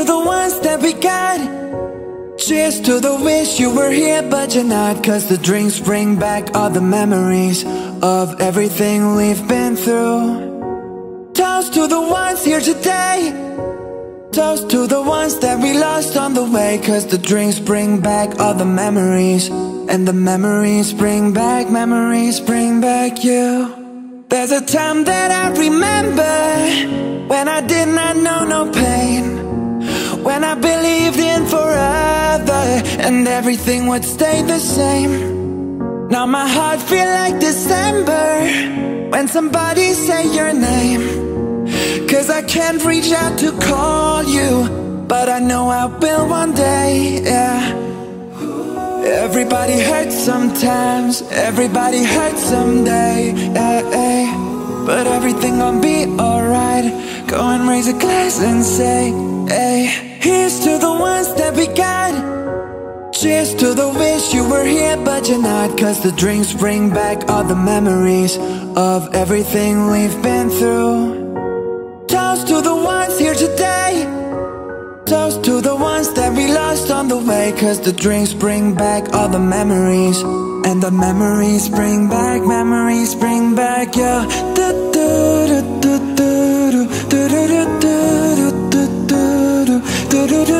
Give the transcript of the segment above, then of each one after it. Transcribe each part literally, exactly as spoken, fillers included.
the ones that we got. Cheers to the wish you were here but you're not, 'cause the drinks bring back all the memories of everything we've been through. Toast to the ones here today. Toast to the ones that we lost on the way, 'cause the drinks bring back all the memories, and the memories bring back, memories bring back you. There's a time that I remember when I did not know no pain, when I believed in forever and everything would stay the same. Now my heart feel like December when somebody say your name, 'cause I can't reach out to call you, but I know I will one day, yeah. Everybody hurts sometimes, everybody hurts someday, yeah, yeah. But everything gon' be alright. Go and raise a glass and say, hey. Here's to the ones that we got. Cheers to the wish you were here but you're not, 'cause the drinks bring back all the memories of everything we've been through. Toast to the ones here today. Toast to the ones that we lost on the way, 'cause the drinks bring back all the memories, and the memories bring back, memories bring back your do do do do do do do do do do do do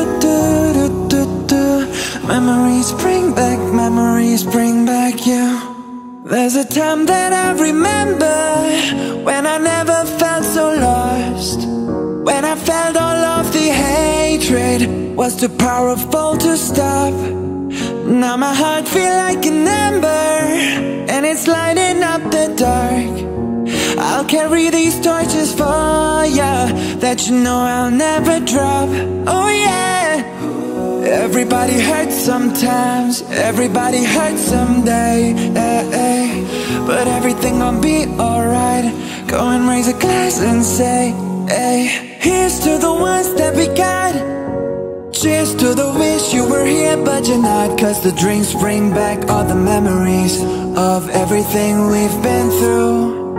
do do. Memories bring back, memories bring back you. There's a time that I remember when I never felt so lost, when I felt all of the hatred was too powerful to stop. Now my heart feel like an ember and it's lighting up the dark. I'll carry these torches for ya that you know I'll never drop. Oh yeah. Everybody hurts sometimes, everybody hurts someday, eh, eh. But everything gon' be alright. Go and raise a glass and say, hey. Here's to the ones that we got. Cheers to the wish you were here but you're not, 'cause the drinks bring back all the memories of everything we've been through.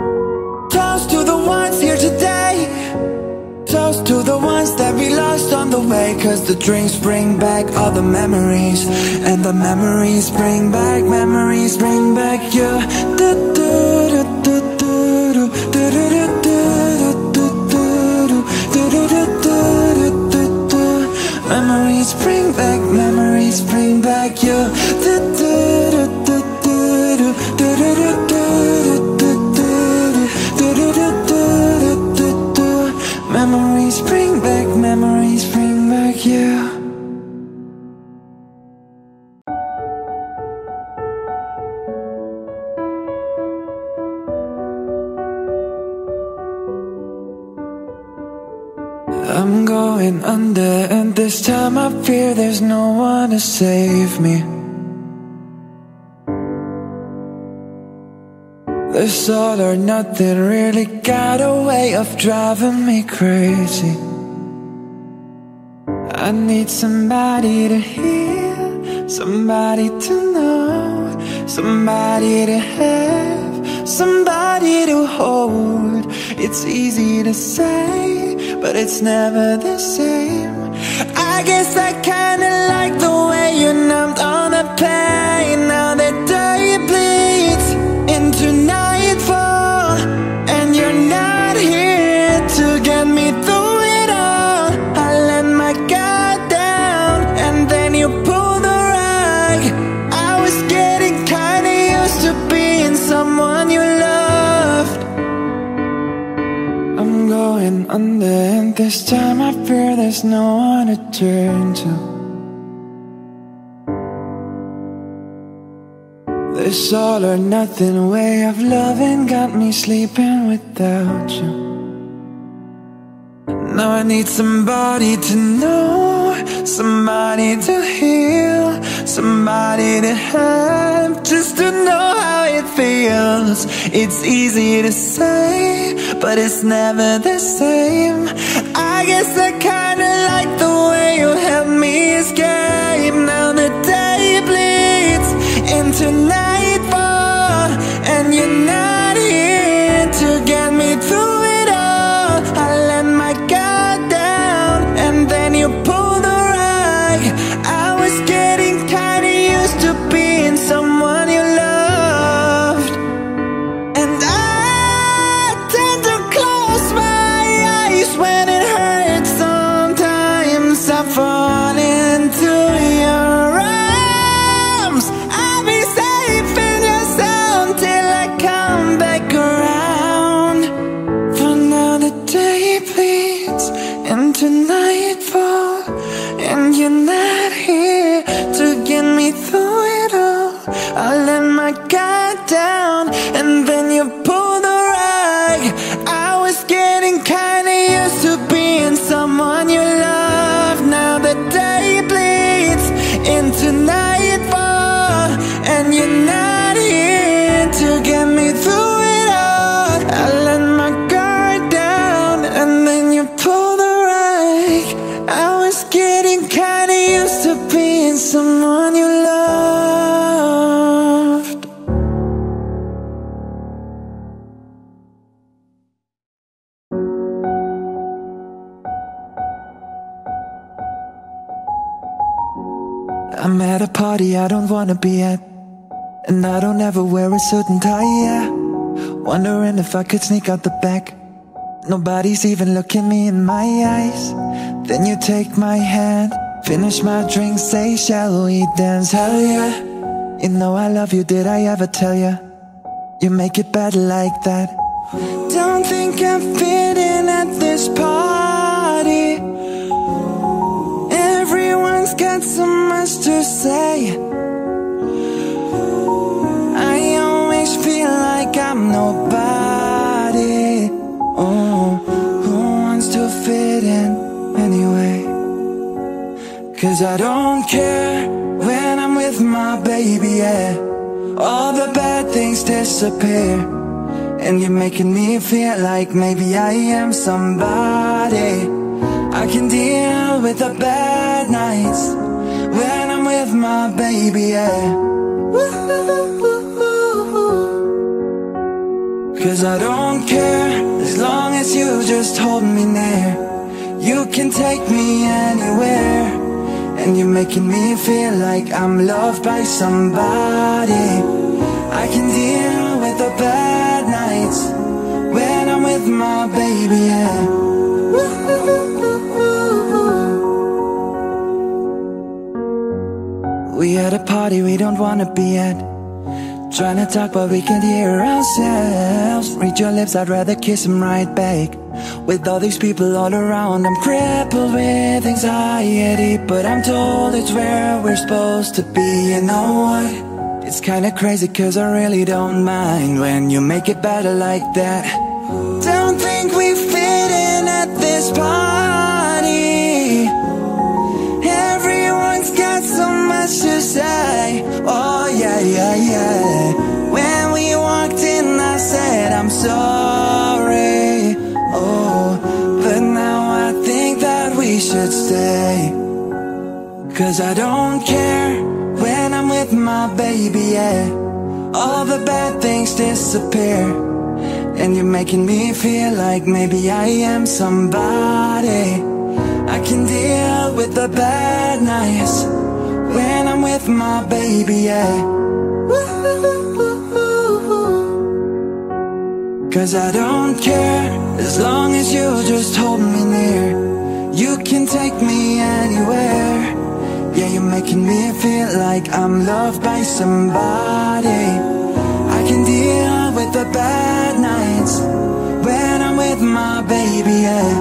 Toast to the ones here today. Toast to the ones that we lost on the way, 'cause the drinks bring back all the memories, and the memories bring back, memories bring back you. Do do do do do do do do do do do do do. Memories bring back, memories bring back you. Do do do do do do do do do do. Memories bring back, memories bring back you. I'm going under and this time I fear there's no one to save me. This all or nothing really got a way of driving me crazy. I need somebody to hear, somebody to know, somebody to have, somebody to hold. It's easy to say, but it's never the same. I guess I kinda like the way you numbed all the pain. Now the day bleeds into nightfall, and you're not here to get me through it all. I let my guard down, and then you pulled the rug. I was getting kinda used to being someone you loved. I'm going under, and this time I fear there's no one to turn to. This all or nothing way of loving got me sleeping without you. Now I need somebody to know, somebody to heal, somebody to have, just to know how it feels. It's easy to say, but it's never the same. I guess I kinda like the way you help me escape. Now the day bleeds into nightfall, and you're not here to get me through it all. I let my guard down, and then you pull me through it all. I let my guard down, and then you pulled the rug. I was getting kinda used to being someone you love. Now the day bleeds into nightfall, and you're not here to get me through it all. I let my guard down, and then you pulled the rug. I was getting kinda used to being someone you loved. I'm at a party I don't wanna be at, and I don't ever wear a suit and tie, yeah. Wondering if I could sneak out the back. Nobody's even looking me in my eyes. Then you take my hand, finish my drink, say, shall we dance? Hell yeah. You know I love you, did I ever tell you? You make it better like that. Don't think I'm fitting at this party. Everyone's got so much to say. I always feel like I'm nobody. Oh, who wants to fit in anyway? 'Cause I don't care when I'm with my baby, yeah. All the bad things disappear, and you're making me feel like maybe I am somebody. I can deal with the bad nights when I'm with my baby, yeah. 'Cause I don't care as long as you just hold me near. You can take me anywhere, and you're making me feel like I'm loved by somebody. I can deal with the bad nights when I'm with my baby, yeah. We at a party we don't wanna be at, trying to talk but we can't hear ourselves. Read your lips, I'd rather kiss them right back. With all these people all around, I'm crippled with anxiety, but I'm told it's where we're supposed to be. You know what? It's kinda crazy 'cause I really don't mind when you make it better like that. Don't think we fit in at this party. Everyone's got so much to say. Oh yeah, yeah, yeah. When we walked in I said I'm sorry. Oh, but now I think that we should stay. 'Cause I don't care when I'm with my baby, yeah. All the bad things disappear, and you're making me feel like maybe I am somebody. I can deal with the bad nights when I'm with my baby, yeah. 'Cause I don't care as long as you just hold me near. You can take me anywhere. Yeah, you're making me feel like I'm loved by somebody. I can deal with the bad nights when I'm with my baby, yeah.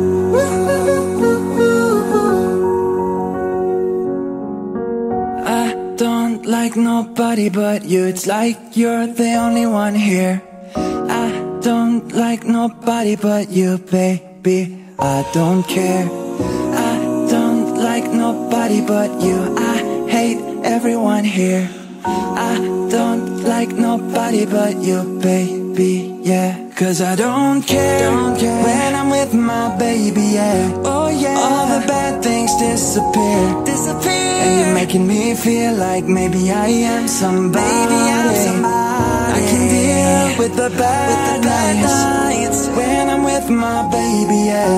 I don't like nobody but you. It's like you're the only one here. I don't like nobody but you, baby. I don't care. I don't like nobody but you. I hate everyone here. I don't like nobody but you, baby, yeah. 'Cause I don't care, don't care when I'm with my baby, yeah. Oh yeah. All the bad things disappear, disappear, and you're making me feel like maybe I am somebody. Maybe I'm somebody. I can deal with the bad, with the bad nights, nights when I'm with my baby, yeah.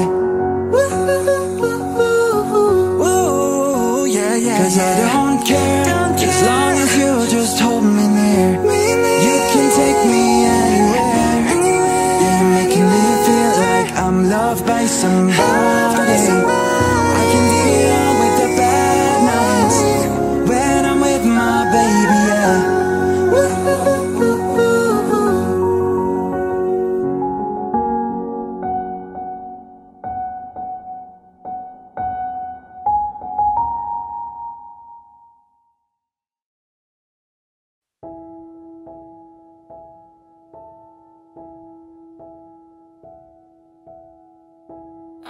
Ooh, yeah, yeah. 'Cause I don't care, don't care as long as you just hold me near. You can take me anywhere. Yeah, you're making me feel like I'm loved by somebody.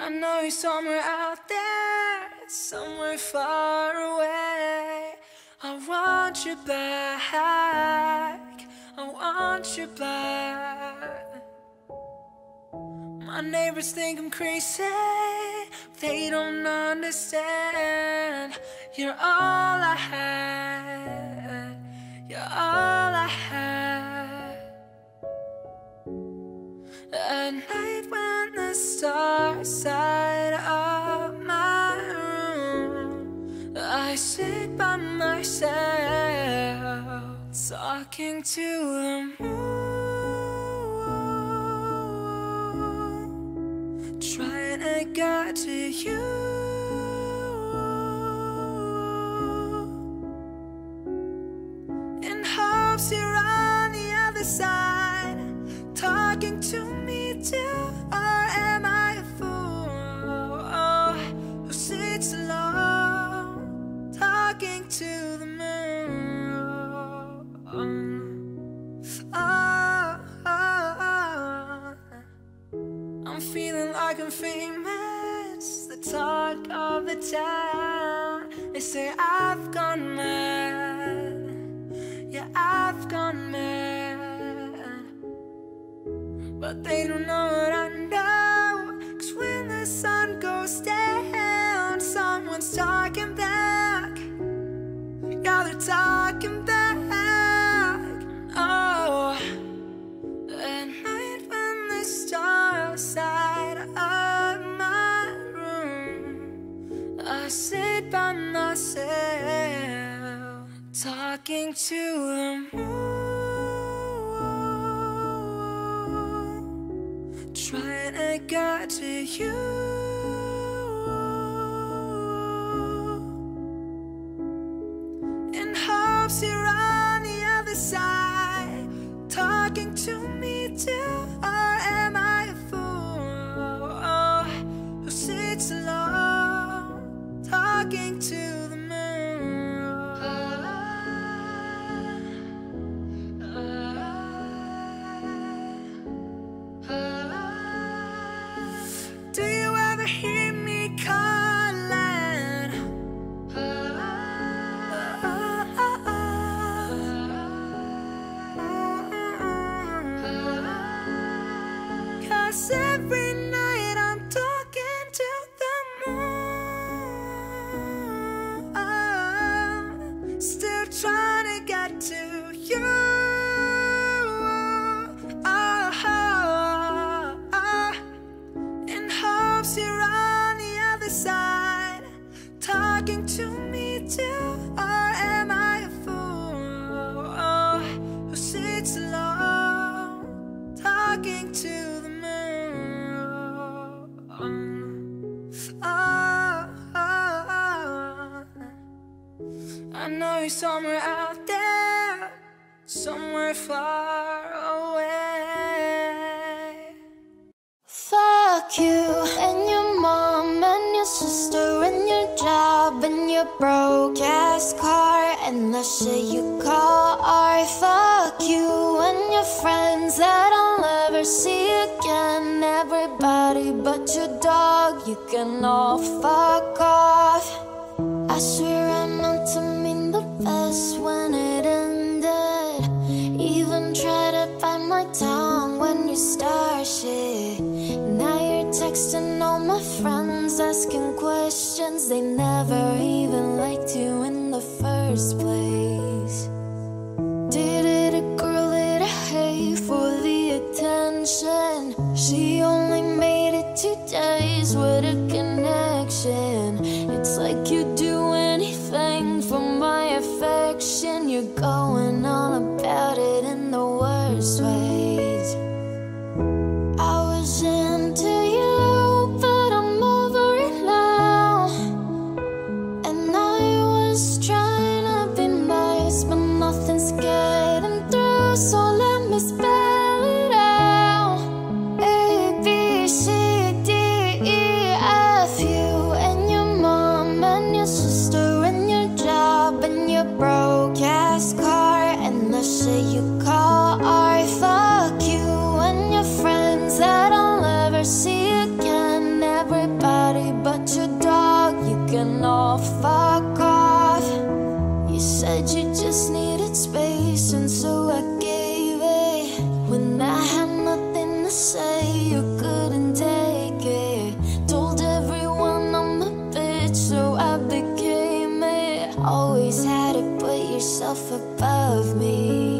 I know you're somewhere out there, somewhere far away. I want you back, I want you back. My neighbors think I'm crazy, they don't understand. You're all I had, you're all I had. At night when the stars light up my room, I sit by myself, talking to the moon, trying to get to you. In hopes you're on the other side, talking to me too. Or am I a fool oh, who sits alone, talking to the moon? Oh, oh, oh. I'm feeling like I'm famous, the talk of the town. They say I've gone mad, yeah, I've gone mad. But they don't know what I know, 'cause when the sun goes down, someone's talking back. Yeah, they're talking back. Oh, at night when the stars light up my room, I sit by myself, talking to the moon, trying to get to you. In hopes you're on the other side, talking to me too. Or am I a fool oh, who sits alone, talking to the moon? Do you ever hear me calling? 'Cause every night I'm talking to the moon, still trying to get to you. Oh, oh, in hopes you're on the other side, talking to me too. Or am I a fool oh, who sits alone, talking to the moon? Oh, oh, oh. I know you're somewhere out there, somewhere far away. Fuck you and your mom and your sister and your job and your broke ass car and the shit you call art. Fuck you and your friends that I'll never see again. Everybody but your dog, you can all fuck off. I swear I meant to mean the best when it ended. Even tried to bite my tongue when you start shit. Now you're texting all my friends, asking questions. They never even liked you in the first place. Dated a girl that I hate for the attention. She only made it two days with a connection. It's like you'd do anything for my affection. You're going on about it in the worst ways. I was into you, but I'm over it now. And I was trying to be nice, but nothing's getting through. So let me spell it out. A, B, C, D, E, F. You and your mom and your sister and your job and your broke ass car and the shit you call art. Fuck you and your friends that I'll never see again. Everybody said you just needed space, and so I gave it. When I had nothing to say, you couldn't take it. Told everyone I'm a bitch, so I became it. Always had to put yourself above me.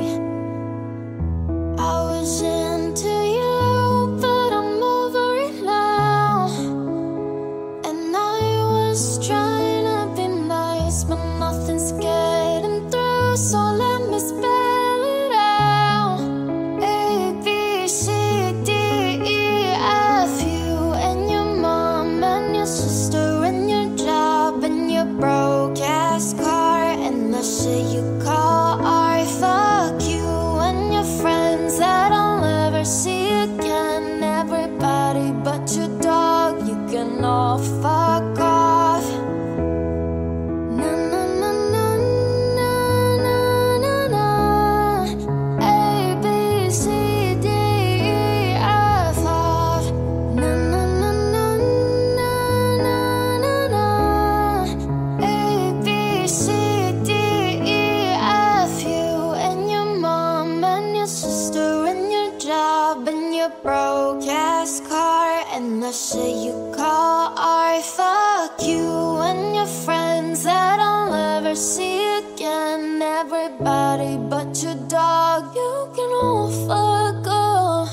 I was into you, but I'm over it now. And I was trying to be nice, but nothing's getting through, so let me spell it out. A, B, C, D, E, F, you and your mom and your sister and your job and your broke ass car and the shit you call art. Fuck you and your friends that I'll never see again. Everybody but your dog, you can all fuck off. Na na na na na na na na. A, B, C, D, E, F, off. Na na na na na na na na. A, B, C, D, E, F, you and your mom and your sister and your job and your broke ass car and the shit you call art. Fuck you and your friends that I'll never see again. Everybody but your dog, you can all fuck off.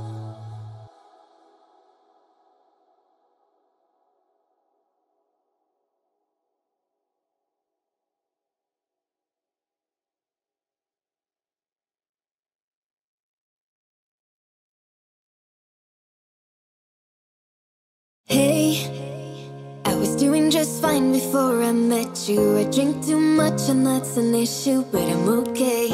Hey, I was doing just fine before I met you. I drink too much and that's an issue, but I'm okay.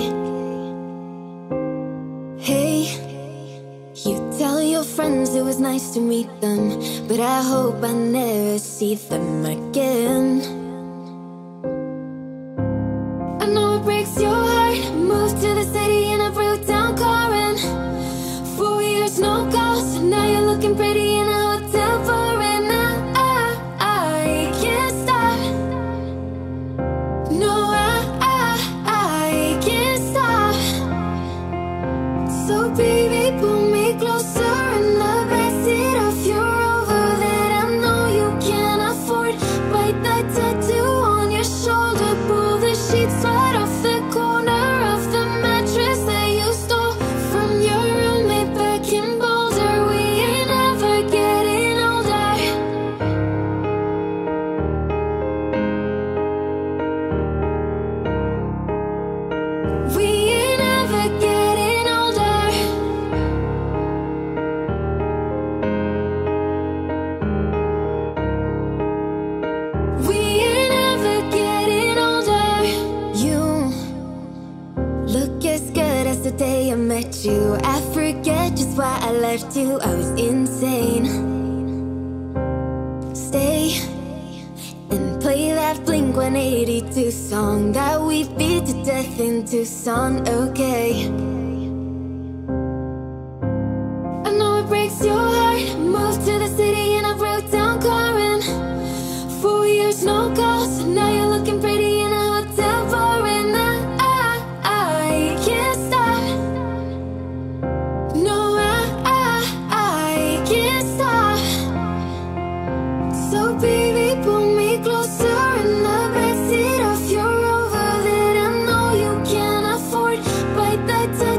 Hey, you tell your friends it was nice to meet them, but I hope I never see them again. I know it breaks your heart. Moved to the city in a broke down car and four years no calls, and now you're looking pretty in a hotel bar. And I, I, I can't stop. No, I, I, I can't stop. So baby, pull me closer in the backseat of your Rover that I know you can't afford. Bite that tattoo on your shoulder, pull the sheets right off the corner of the mattress that you stole from your roommate back in Boulder. We ain't ever getting older. We ain't ever getting older. We ain't ever getting older. You look as good as the day I met you. I forget just why I left you. I was insane. Stay and play that Blink one eighty-two song that we beat to death in Tucson, okay? I know it breaks your heart. Moved to the city in a broke down car and four years no calls, and now you're looking pretty in a hotel bar. And I, I, I can't stop. No, I, I, I can't stop. So baby, pull me closer in the backseat of your Rover that I know you can't afford. Bite that tattoo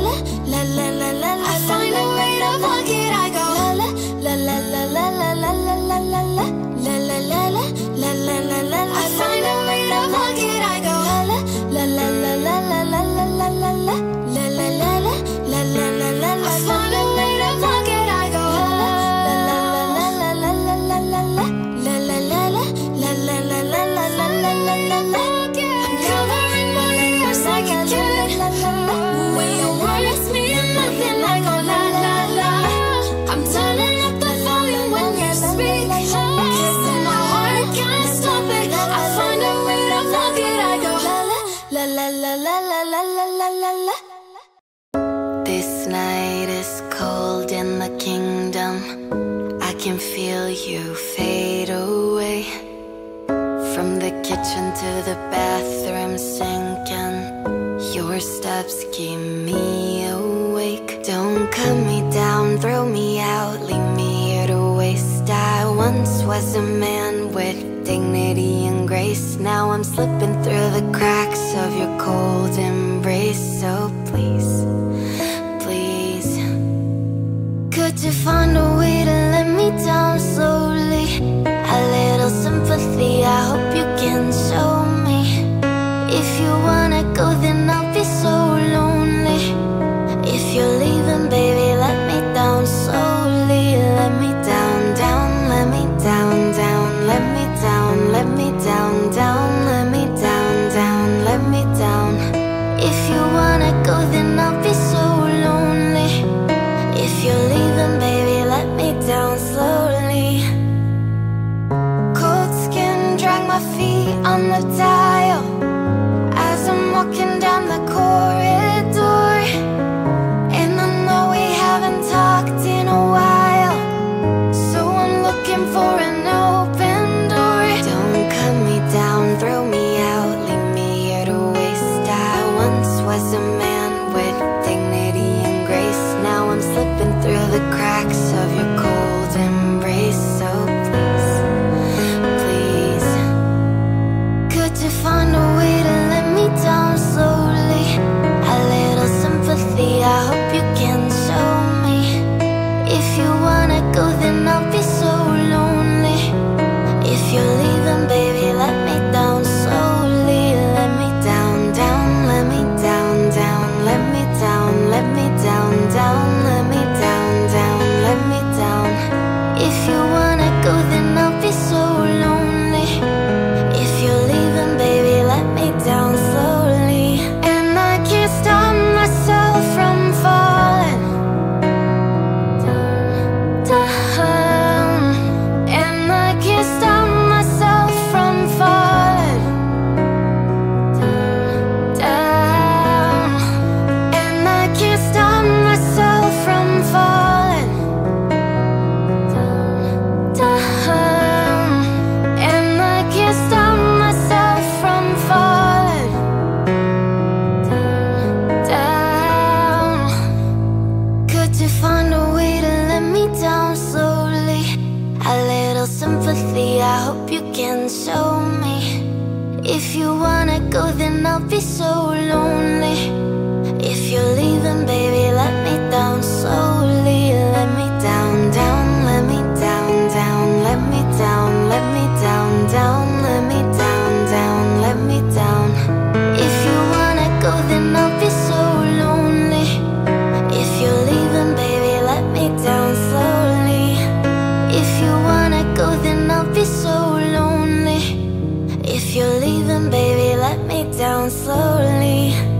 la la la la la. This night is cold in the kingdom. I can feel you fade away. From the kitchen to the bathroom sinking, your steps keep me awake. Don't cut me down, throw me out, leave me here to waste. I once was a man with dignity and grace. Now I'm slipping through the cracks of your cold embrace. So please, please, could you find a way to let me down slowly? A little sympathy, I hope you can show me. If you wanna go, then I'll be so lonely. If you're leaving, baby, let me down slowly. Let me down, down, let me down, down, let me down, let me down, down, let me down, down, let me down. If you wanna go, then I'll be so lonely. If you're leaving, baby, let me down slowly. Cold skin, drag my feet on the tile as I'm walking down the corridor. And I know we haven't talked in a while, so I'm looking for an open door. Don't cut me down, throw me out, leave me here to waste. I once was a man with dignity and grace. Now I'm slipping through the cracks of your cold embrace. So please, please, could you find a way to let me down slowly? A little sympathy, I hope you can show me. If you wanna go, then I'll be so lonely. If you're leaving, baby, let me down slowly. Let me down, down, let me down, down, let me down, let me down, down, let me down, down, let me down. If you wanna go, then I'll be so lonely. If you're leaving, baby, let me down slowly. And I can't stop myself from falling down. And I can't stop myself from falling down. And I can't stop myself from falling down. And I can't stop myself from falling down. Could you find a way to let me down slowly? A little sympathy, I hope you can show me. If you wanna go, then I'll be so lonely. If you're leaving, baby, let me down slowly. Let me down, down, let me down, down, let me down, let me down, down, let me down, down, let me down. If you wanna go, then I'll be so lonely. If you're leaving, baby, let me down slowly. If you wanna go, then I'll be so lonely. If you're leaving, baby, let me down slowly.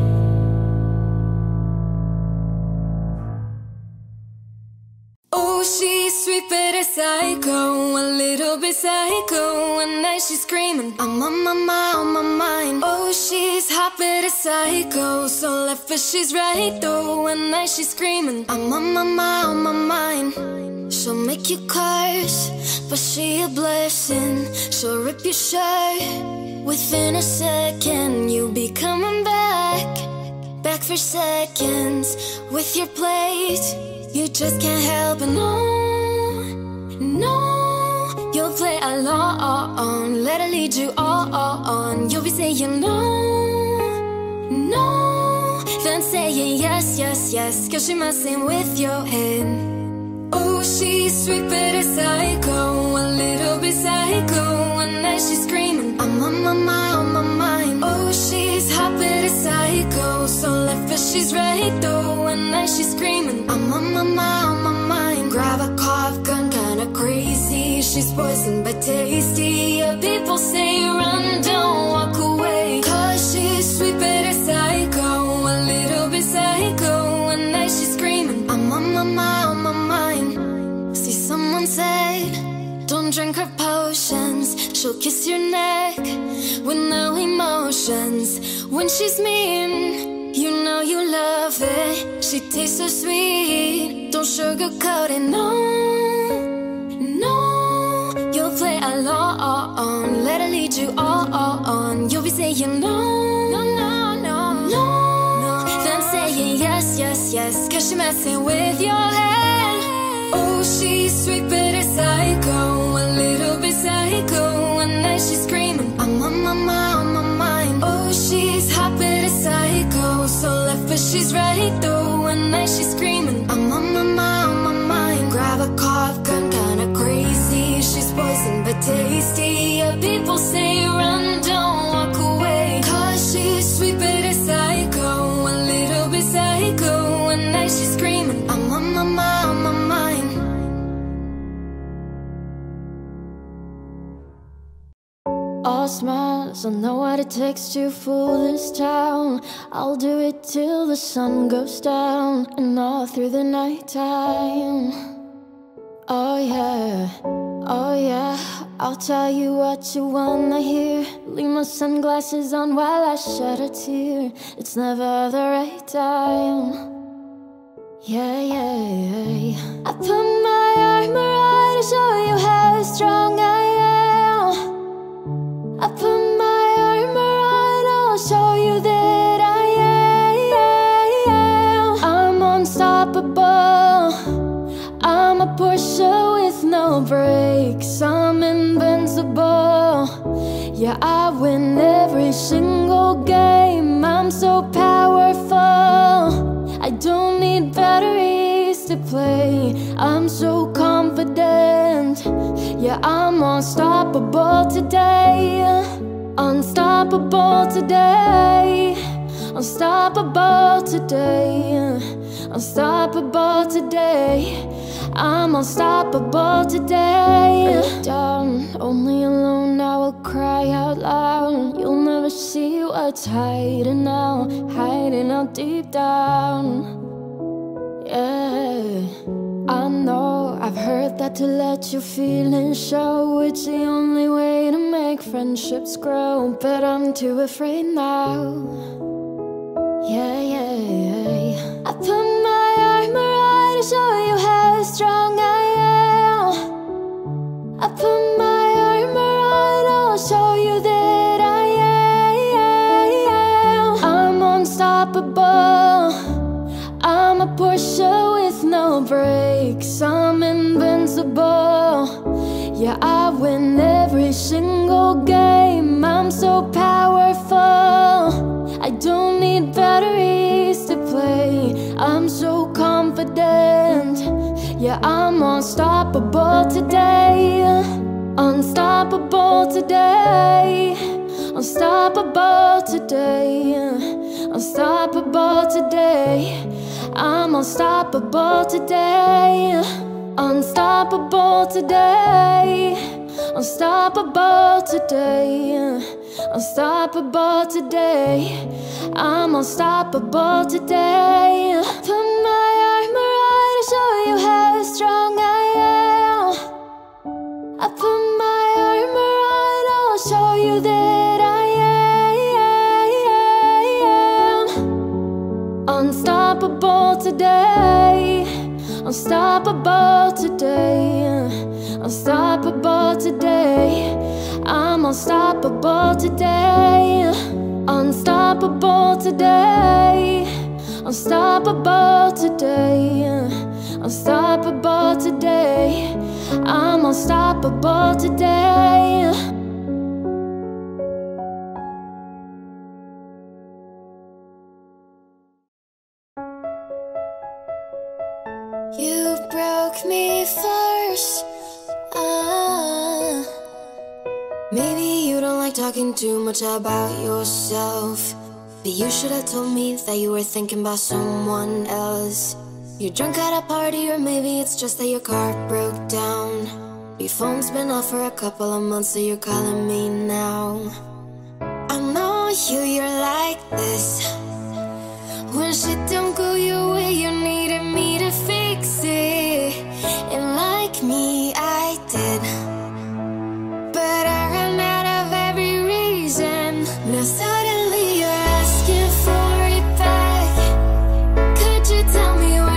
Oh, she's sweet but a psycho, a little bit psycho. One night she's screaming, I'm on my mind, on my mind. Oh, she's hot but a psycho, so left but she's right though. One night she's screaming, I'm on my mind, on my mind. She'll make you curse, but she a blessing. She'll rip your shirt within a second. You'll be coming back, back for seconds with your plate. You just can't help it, no, no. You'll play along, let her lead you on. You'll be saying no, no, then saying yes, yes, yes, cause she messing with your head. Oh, she's sweet but a psycho, a little bit psycho. One night she's screaming, I'm on my mind, on my mind. Oh, she's hot but a psycho, so left but she's right though. One night she's screaming, I'm on my mind, on my mind. Grab a cough gun, kinda crazy. She's poison but tasty. Yeah, people say run, don't walk away. Cause she's sweet but a psycho, a little bit psycho. One night she's screaming, I'm on my mind, on my mind. See, someone said, don't drink her potions. She'll kiss your neck with no emotions. When she's mean, so sweet. Don't sugarcoat it, no, no. You'll play along, let her lead you on. You'll be saying no, no, no, no, no. Then saying yes, yes, yes, cause she's messing with your head. Oh, she's sweet but a psycho, a little bit psycho. One night she's screaming, I'm on my mind, on my mind. Oh, she's hot but a psycho, so left but she's right though. One night she's screaming, I'm on my mind, on my mind. Grab a cough gun, kinda crazy. She's poison but tasty. Yeah, people say run, don't walk away, cause she's sweet but a psycho, a little bit psycho. One night she's screaming, I'm on my mind, on my mind. All smiles, I know what it takes to fool this town. I'll do it till the sun goes down and all through the night time. Oh yeah, oh yeah, I'll tell you what you wanna hear. Leave my sunglasses on while I shed a tear. It's never the right time. Yeah, yeah, yeah. I put my armor on to show you how strong I am. I put my armor on, I'll show you that I am. I'm unstoppable, I'm a Porsche with no brakes. I'm invincible, yeah, I win every single game. I'm so powerful, I don't need batteries to play. I'm so confident, yeah, I'm unstoppable today. Unstoppable today. Unstoppable today. Unstoppable today. I'm unstoppable today. Down, only alone, I will cry out loud. You'll never see what's hiding out, hiding out deep down. Yeah, I know, I've heard that to let your feelings show, it's the only way to make friendships grow. But I'm too afraid now. Yeah, yeah, yeah. I put my armor on to show you how strong I am. I put my armor on, I'll show you that I am. I'm unstoppable, I'm a Porsche with no brakes. I'm invincible, yeah, I win every single game. I'm so powerful, I don't need batteries to play. I'm so confident, yeah, I'm unstoppable today. Unstoppable today. Unstoppable today. Unstoppable today. I'm unstoppable today. Unstoppable today. Unstoppable today. Unstoppable today. I'm unstoppable today. Put my armor on to show you how strong I am. I put my armor on, I'll show you that I am. Unstoppable today. Unstoppable today. Unstoppable today. I'm unstoppable today. Unstoppable today. Unstoppable today. Unstoppable today. I'm unstoppable today. You broke me first. uh, Maybe you don't like talking too much about yourself, but you should have told me that you were thinking about someone else. You're drunk at a party, or maybe it's just that your car broke down. Your phone's been off for a couple of months, so you're calling me now. I know you, you're like this. When shit don't go your way, you needed me to fix it. And like me, I did, but I ran out of every reason. Now suddenly you're asking for it back. Could you tell me why?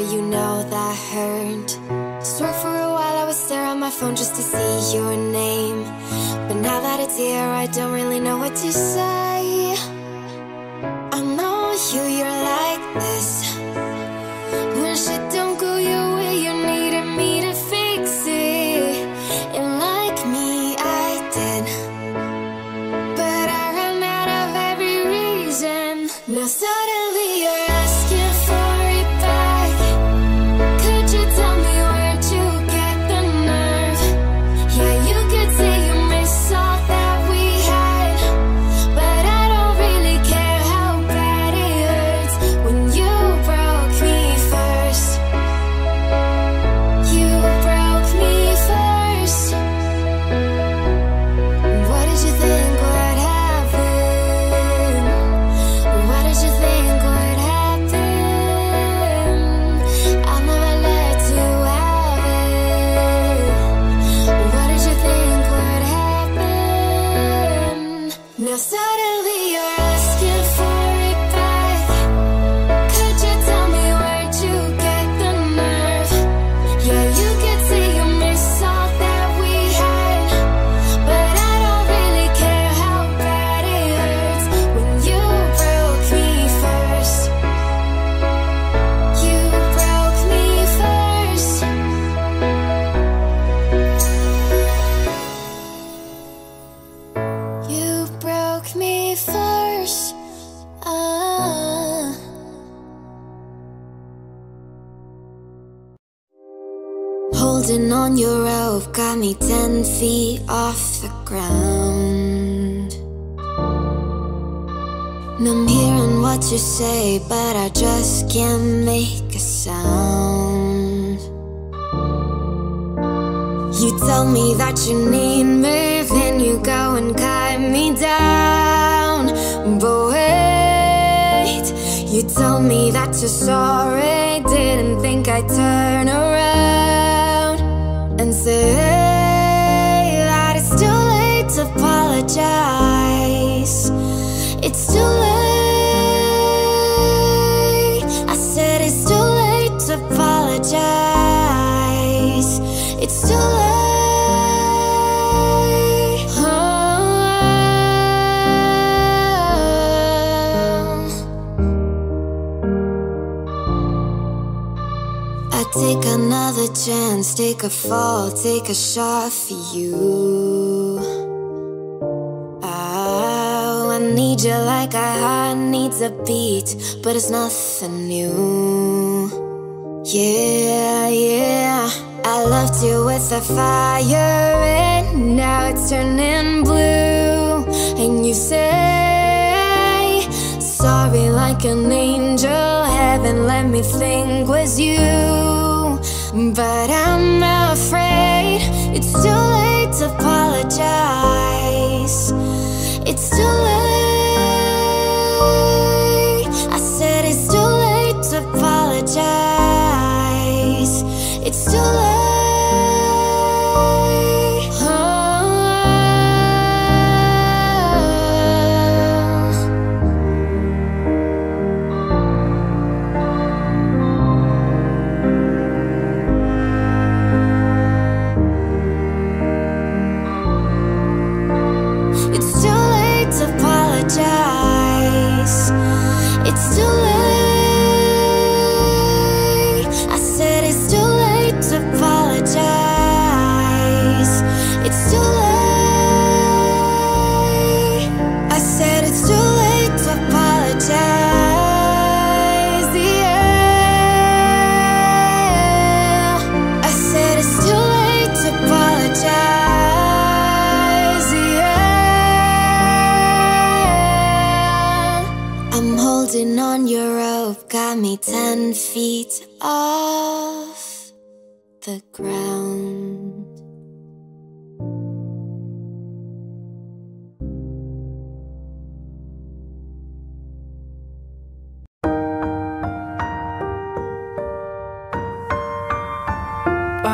you know that hurt. Swore for a while I would stare at my phone just to see your name, but now that it's here I don't really know what to say. I know you, you're like this. When shit don't go your way, you needed me to fix it. And like me, I did, but I ran out of every reason. Now suddenly you're asking for it back. Could you tell me where'd you get the nerve? Yeah, you could say you miss all that we had, but I don't really care how bad it hurts when you broke me first. You broke me first. What did you think would happen? What did you think would happen? I'll never let you have it. What did you think would happen? Now suddenly you're asking for it back. Could you tell me where'd you get the nerve? Yeah, you could say you miss all that we had, but I don't really care how bad it hurts when you broke me first. You broke me first. You broke me first. Ah. Holding on your rope got me ten feet off the ground. And I'm hearing what you say, but I just can't make a sound. You tell me that you need me, then you go and cut me down. But wait, you tell me that you're sorry, didn't think I'd turn around and say that it's too late to apologize. It's too late. I said it's too late to apologize. It's too late. Oh. I take another chance, take a fall, take a shot for you. Oh, I need you like a heart needs a beat, but it's nothing new. Yeah, yeah, I loved you with a fire, and now it's turning blue. And you say sorry like an angel, heaven let me think was you. But I'm afraid it's too late to apologize. It's too late. I said it's too late to apologize. It's too late. Oh. It's too late to apologize. It's too late. I said it's too late to apologize. It's too late. I said it's too late to apologize. Yeah. I said it's too late to apologize. Yeah. I'm holding on your rope, got me ten feet off the ground. Oh,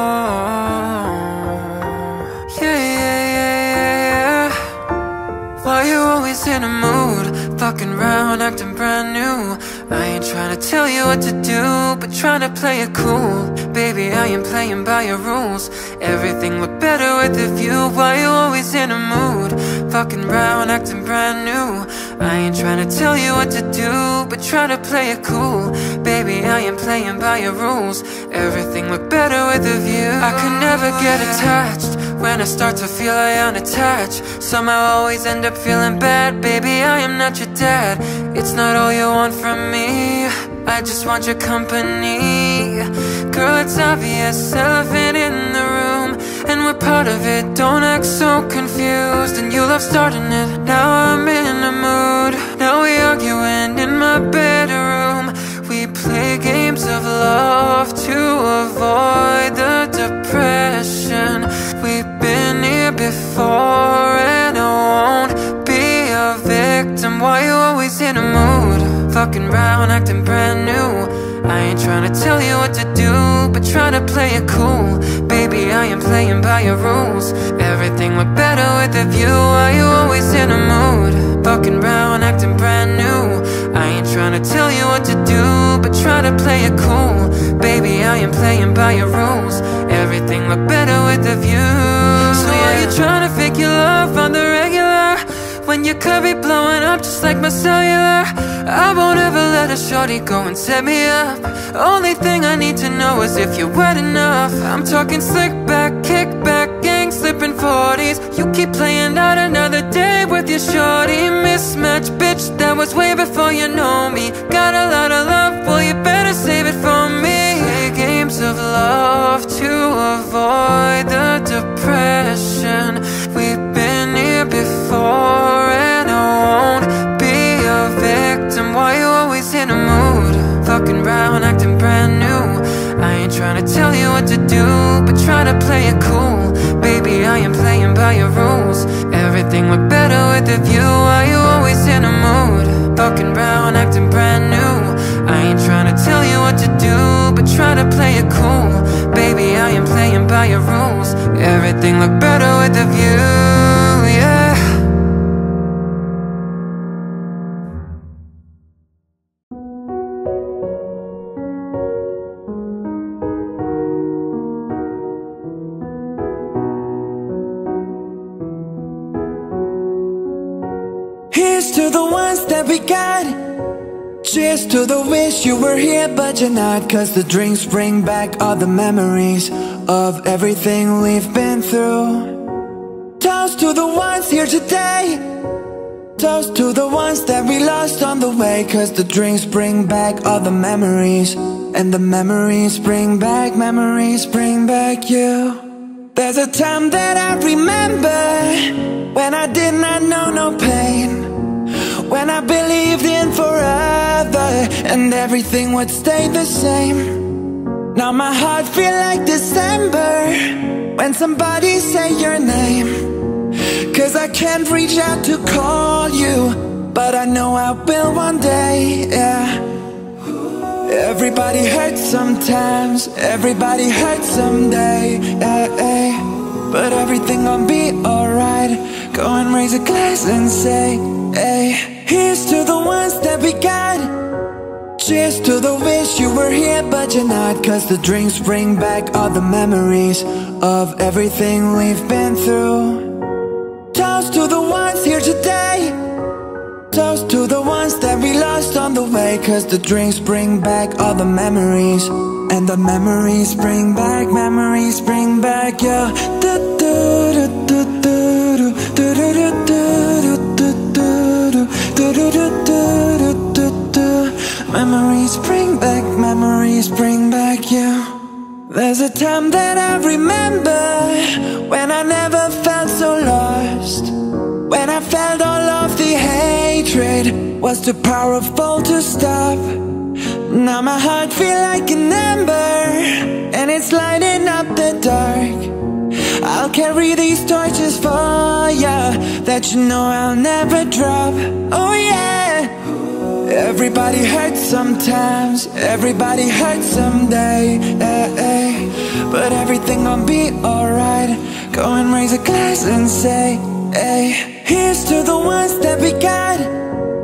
yeah, yeah, yeah, yeah. Why you always in a mood? Fucking round, acting brand new. I ain't tryna tell you what to do, but tryna play it cool. Baby, I am playing by your rules. Everything look better with a view. Why you always in a mood? Fucking around, acting brand new. I ain't tryna tell you what to do, but tryna play it cool. Baby, I am playing by your rules. Everything look better with a view. I could never get attached. When I start to feel I unattached, somehow always end up feeling bad. Baby, I am not your dad. It's not all you want from me, I just want your company. Girl, it's obvious, elephant in the room, and we're part of it. Don't act so confused, and you love starting it. Now I'm in a mood. Now we arguing in my bedroom. We play games of love to avoid the depression. We've been here before, and I won't be a victim. Why you always in a mood? Fucking round, acting brand new. I ain't tryna tell you what to do, but tryna play it cool. Baby, I am playing by your rules. Everything look better with a view. Why you always in a mood? Fucking round, acting brand new. I ain't tryna tell you what to do, but tryna play it cool. Baby, I am playing by your rules. Everything look better with a view. So yeah. Why you tryna fake your love on the regular, when you could be blowing up just like my cellular? I won't ever let a shorty go and set me up. Only thing I need to know is if you're wet enough. I'm talking slick back, kick back, gang slipping forties. You keep playing out another day with your shorty. Mismatch, bitch, that was way before you know me. Got a lot of love, well you better save it for me. Play games of love to avoid the depression. We've been here before, and I won't be a victim. Why you always in a mood? Fucking round, acting brand new. I ain't tryna tell you what to do, but tryna play it cool. Baby, I am playing by your rules. Everything look better with a view. Why you always in a mood? Fucking round, acting brand new. I ain't tryna tell you what to do, but tryna play it cool. Baby, I am playing by your rules. Everything look better with a view, yeah. Here's to the ones that we got. Cheers to the wish you were here but you're not. Cause the drinks bring back all the memories of everything we've been through. Toast to the ones here today. Toast to the ones that we lost on the way. Cause the drinks bring back all the memories, and the memories bring back, memories bring back you. There's a time that I remember, when I did not know no pain, when I believed in forever, and everything would stay the same. Now my heart feel like December, when somebody say your name. Cause I can't reach out to call you, but I know I will one day, yeah. Everybody hurts sometimes, everybody hurts someday, yeah, yeah. But everything gon' be alright. Go and raise a glass and say, hey. Here's to the ones that we got. Cheers to the wish you were here but you're not. Cause the drinks bring back all the memories of everything we've been through. Toast to the ones here today. Toast to the ones that we lost on the way. Cause the drinks bring back all the memories, and the memories bring back, memories bring back, yeah. Do, do, do, do, do, do, do, do, do, do, do, do, do, do, do. Memories bring back, memories bring back you. There's a time that I remember, when I never felt so lost, when I felt all of the hatred was too powerful to stop. Now my heart feel like an ember, and it's lighting up the dark. I'll carry these torches for ya, that you know I'll never drop. Oh yeah. Everybody hurts sometimes, everybody hurts someday, eh, eh. But everything gon' be alright. Go and raise a glass and say, hey. Here's to the ones that we got.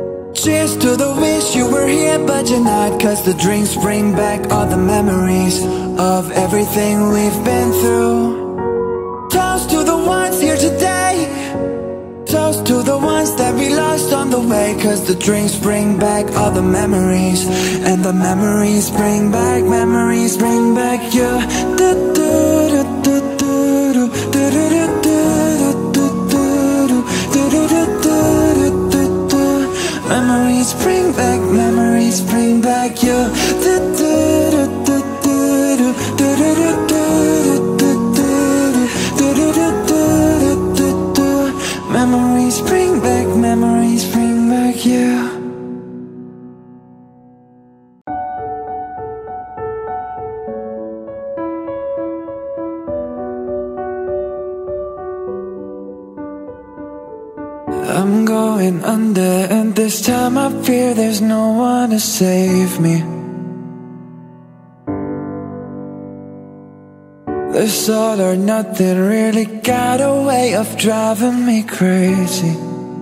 Cheers to the wish you were here but you're not, 'cause the drinks bring back all the memories of everything we've been through. Toast to the ones here today, toast to the ones that we lost on the way, 'cause the drinks bring back all the memories, and the memories bring back, memories bring back you. Do, do, do, do, do, do, do, do, do, do, do, do, do, do, do, do. Memories bring back, memories bring back you. Do, do, do, do, do, do, do, do, do, do. Memories bring back, memories bring back you. I'm going under, and this time I fear there's no one to save me. This all or nothing really got a way of driving me crazy.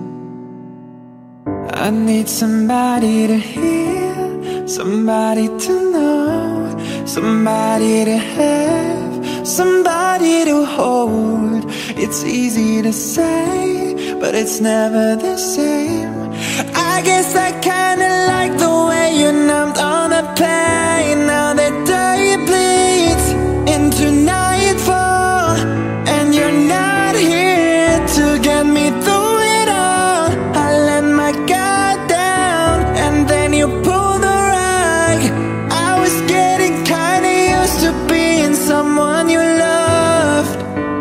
I need somebody to hear, somebody to know, somebody to have, somebody to hold. It's easy to say, but it's never the same. I guess I kinda like the way you numbed all the pain. Now the day bleeds into nightfall, and you're not here to get me through it all. I let my guard down, and then you pulled the rug. I was getting kinda used to being someone you loved.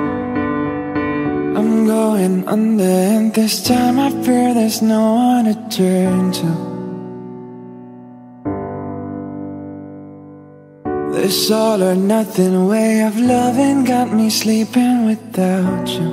I'm going under, and this time I fear there's no one to turn to. This all or nothing way of loving got me sleeping without you.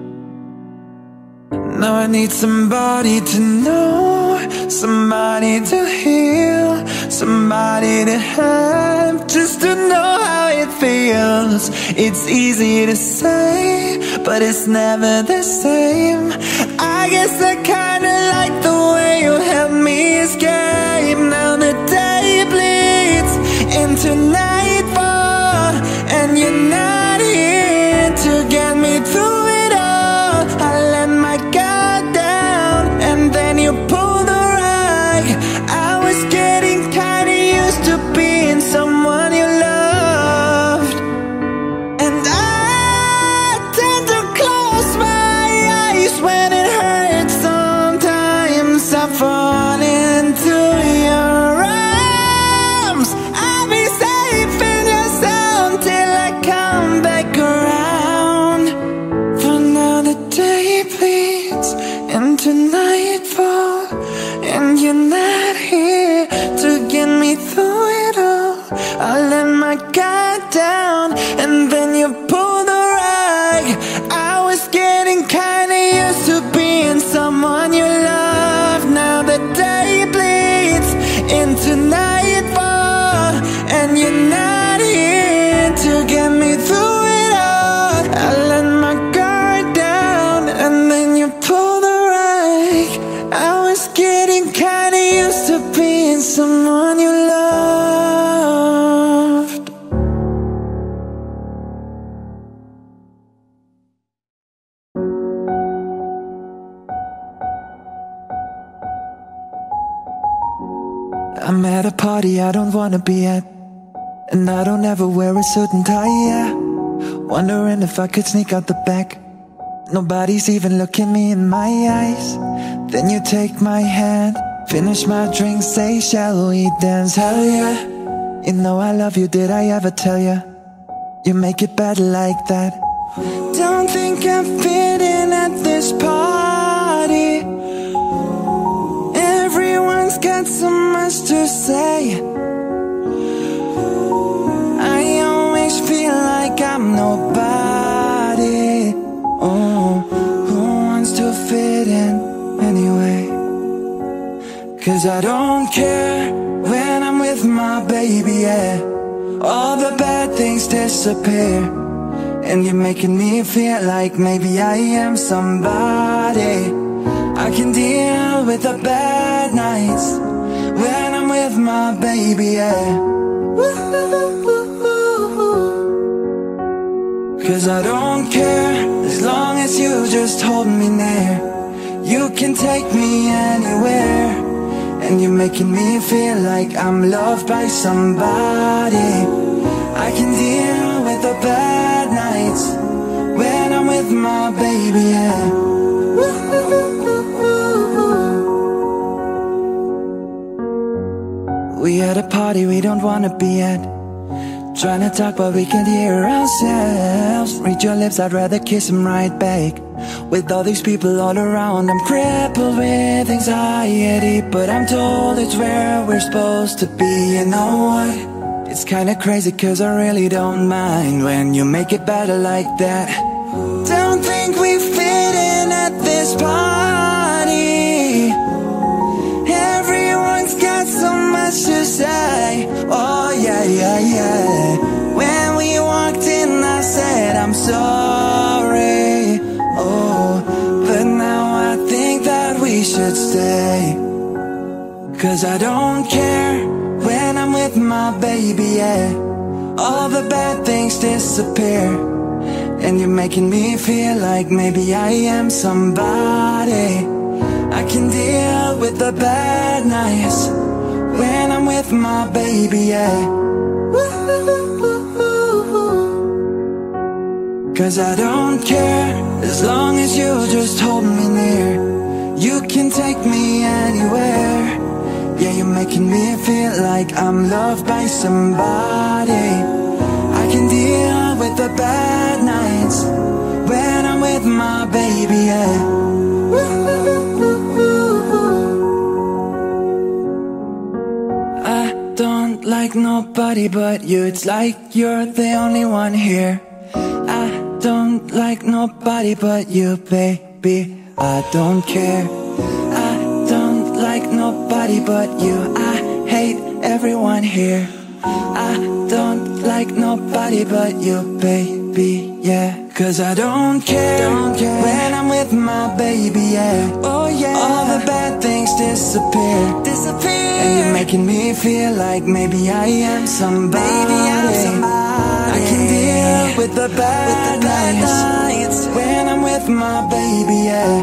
Now I need somebody to know, somebody to heal, somebody to have, just to know how it feels. It's easy to say, but it's never the same. I guess I kinda like the way you help me escape. Now the day bleeds into nightfall, and you're not here to get me through it all. I let my guard down, and then you pulled the rug. I was getting kinda used to being someone you loved, and I tend to close my eyes when it hurts. Sometimes I fall into your arms. I'll be safe in your sound till I come back around. For now the day bleeds into nightfall, and you're not here to get me through it all. I let my guard down, and then you pull the rug. I was getting kinda used to being someone you love. Now the day bleeds into nightfall, and you're not here to get me through it all. I let my guard down, and then you pull the rug. I was getting kinda used to being someone you loved. I'm at a party I don't wanna be at, and I don't ever wear a suit and tie, yeah. Wondering if I could sneak out the back. Nobody's even looking me in my eyes. Then you take my hand, finish my drink, say shall we dance? Hell yeah. You know I love you, did I ever tell ya? You make it better like that. Don't think I'm fitting at this party. Everyone's got so much to say. I always feel like I'm nobody. Oh, who wants to fit in anyway? 'Cause I don't care when I'm with my baby, yeah. All the bad things disappear, and you're making me feel like maybe I am somebody. I can deal with the bad nights when I'm with my baby, yeah. Cause I don't care as long as you just hold me near. You can take me anywhere, and you're making me feel like I'm loved by somebody. I can deal with the bad nights when I'm with my baby, yeah. We at a party we don't wanna be at, trying to talk but we can't hear ourselves. Read your lips, I'd rather kiss them right back. With all these people all around, I'm crippled with anxiety, but I'm told it's where we're supposed to be. You know what? It's kinda crazy cause I really don't mind when you make it better like that. Don't think we fit in at this party. Everyone's got so much to say. Oh yeah, yeah, yeah. When we walked in I said I'm sorry. Oh, but now I think that we should stay. Cause I don't care when I'm with my baby, yeah. All the bad things disappear, and you're making me feel like maybe I am somebody. I can deal with the bad nights when I'm with my baby, yeah. Cause I don't care as long as you just hold me near. You can take me anywhere. Yeah, you're making me feel like I'm loved by somebody. I can deal with the bad nights when I'm with my baby, yeah. I don't like nobody but you. It's like you're the only one here. I don't like nobody but you, baby. I don't care. I don't like nobody but you. I hate everyone here. I don't like nobody but you, baby, yeah. Cause I don't care, don't care when I'm with my baby, yeah. Oh yeah. All the bad things disappear, disappear. And you're making me feel like maybe I am somebody. Maybe I'm somebody. I can deal with the bad, with the bad nights, nights when I'm with my baby, yeah.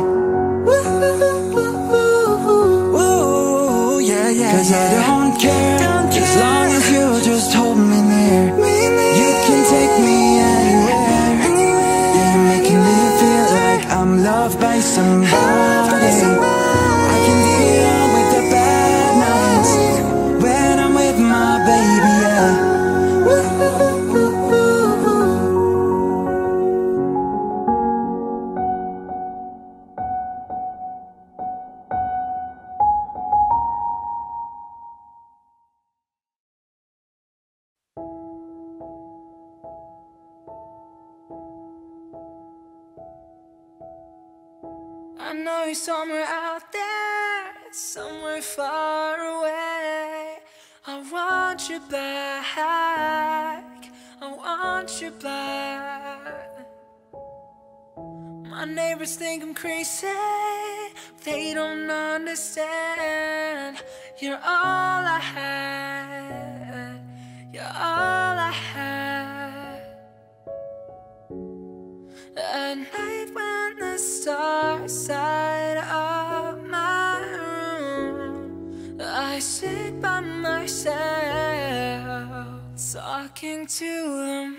Ooh, yeah, yeah. Cause yeah. I don't care, don't care as long as you just hold me near. You can take me anywhere. Yeah, you're making me feel like I'm loved by somebody. I can deal with the bad nights when I'm with my baby, yeah. I know you're somewhere out there, somewhere far away. I want you back, I want you back. My neighbors think I'm crazy, they don't understand. You're all I had, you're all I had. At night when the stars light up my room, I sit by myself, talking to the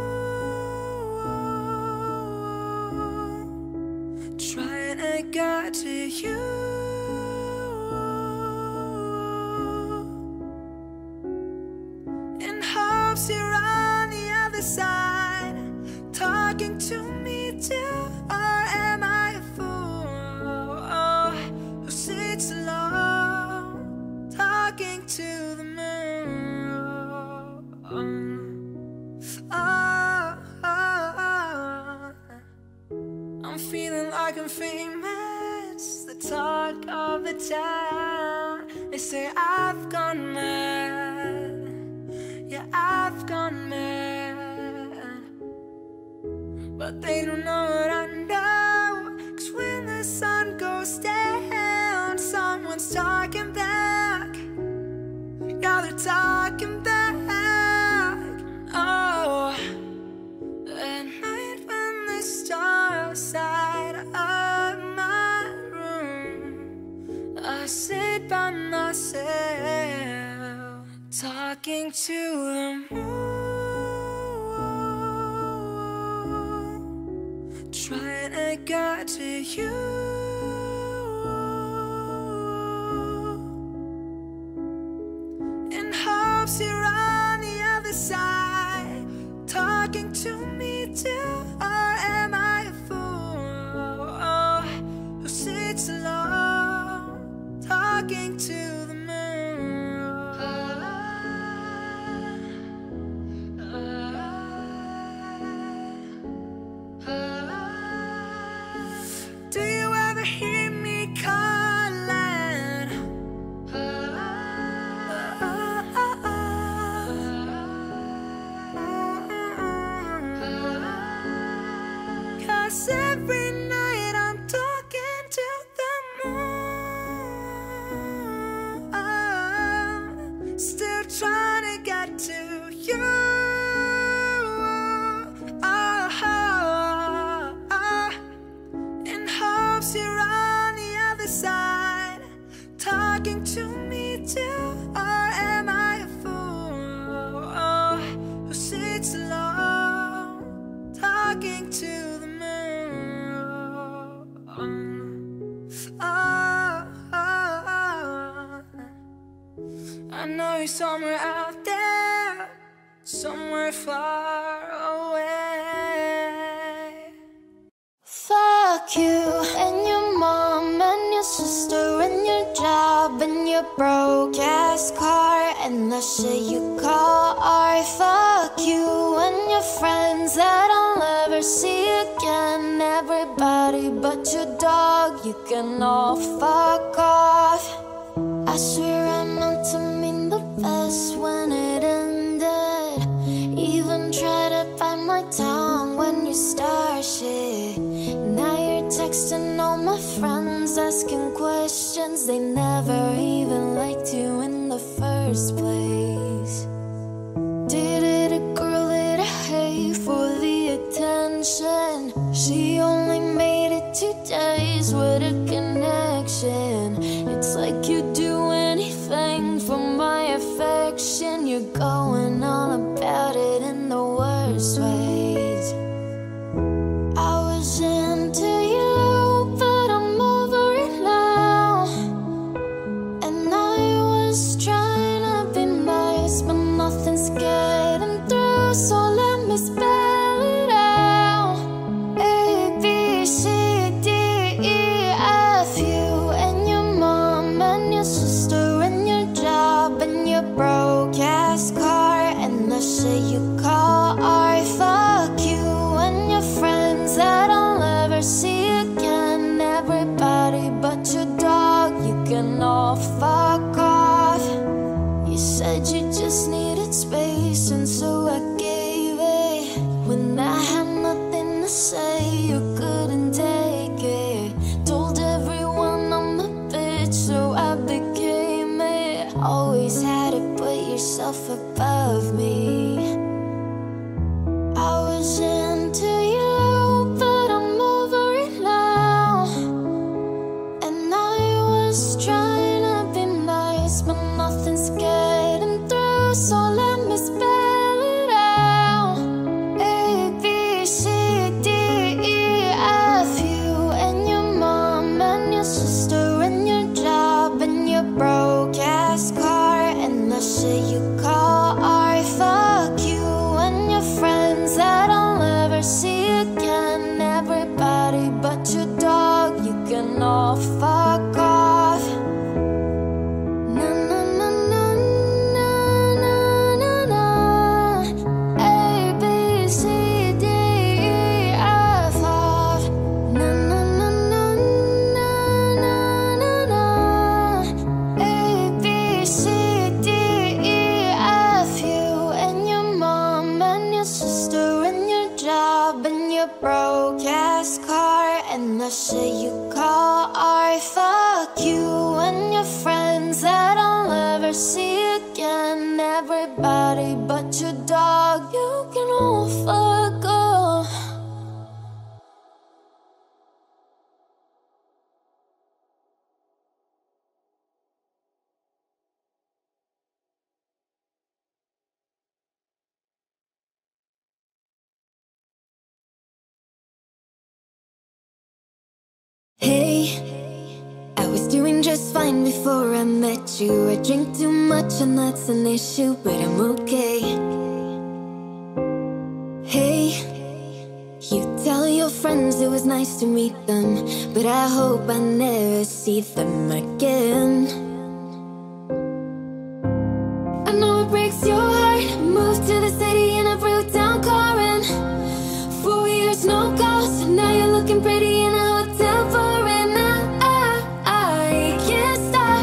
moon, trying to get to you. In hopes you're on the other side, talking to me too. Or am I a fool oh, who sits alone, talking to the moon? Oh, oh, oh. I'm feeling like I'm famous, the talk of the town. They say I've gone mad, yeah, I've gone mad. But they don't know what I know, 'cause when the sun goes down, everyone's talking back. Yeah, they're talking back. Oh, at night when the stars outside of my room, I sit by myself, talking to the moon, trying to get to you. In hopes you're on the other side, talking to me too. Or am I a fool who sits alone, talking to the moon? Do you ever hear me calling? 'Cause every night I'm talking to the moon, still trying to get to you. Oh, oh, in hopes you're on the other side, talking to me too. Or am I a fool who sits alone, talking to the moon? Oh, oh, oh. I know you're somewhere out there, somewhere far away. Fuck you and your mom and your sister and your job and your broke ass car and the shit you call art. Fuck you and your friends that I'll never see again. Everybody but your dog, you can all fuck off. I swear I meant to mean the best when it ended. Even try to bite my tongue when you start shit. Now you're texting all my friends, asking questions. They never even liked you in the first place. Did it a girl that I hate for the attention? She only made it two days with a connection. It's like you'd do anything for my affection. You're going on about it in the worst ways. I was into you, but I'm over it now. And I was trying to be nice, but nothing's getting through. So let me spell it out. A, B, C, D, E, F, you and your mom and your sister and your job and your broke ass car and the shit you call art. Fuck you and your friends that I'll never see again. Everybody but your dog, you can all fuck off. You said you just needed space and so I gave it. When I had nothing to say, you couldn't take it. Told everyone I'm a bitch, so I became it. Always had to put yourself above me. I was into you, but I'm over it now. And I was trying to be nice, but nothing's getting through. So let me spell it out. A, B, C, D, E, F, you and your mom and your sister and your job and your broke ass car and the shit you call art. Fuck you and your friends that I'll never see again. Everybody but your dog, you can all fuck off. Na na na na na na na na. A, B, C, D, E, F off. Na na na na na na na na. A, B, C, D, E, F, you and your mom and your sister and your job and your broke ass car and the shit you call art. Fuck you and your friends that I'll never see again. Everybody but your dog, you can all fuck off. Hey, I was doing just fine before I met you. I drink too much and that's an issue, but I'm okay. Hey, you tell your friends it was nice to meet them, but I hope I never see them again. I know it breaks your heart. Moved to the city in a broke down car and four years no calls, and now you're looking pretty in a hotel bar. And I, I, I can't stop.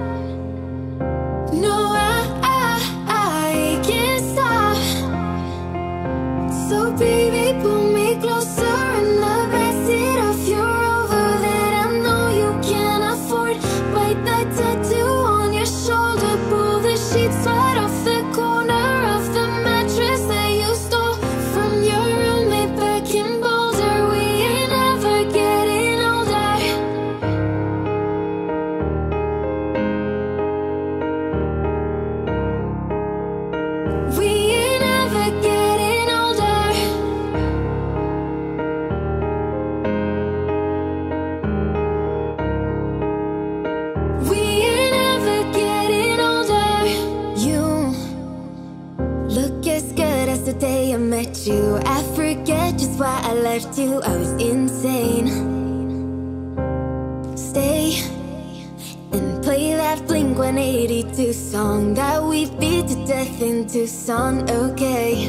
No, I, I, I can't stop. So baby, pull me closer in the backseat of your Rover that I know you can't afford. Bite that tattoo on your shoulder, pull the sheets right off the corner of the mattress that you stole from your roommate back in Boulder. We ain't ever getting older. We ain't ever getting older. We ain't ever getting older. You look as good as the day I met you. I forget just why I left you. I was insane. Stay and play that Blink one eighty-two song that we beat to death in Tucson, okay?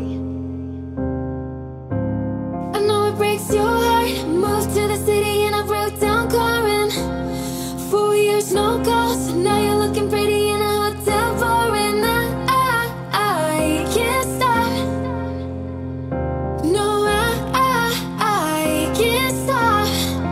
I know it breaks your heart. Moved to the city in a broke down car and four years no calls, and now you're looking pretty in a hotel bar. And I, I, I can't stop. No, I, I, I can't stop.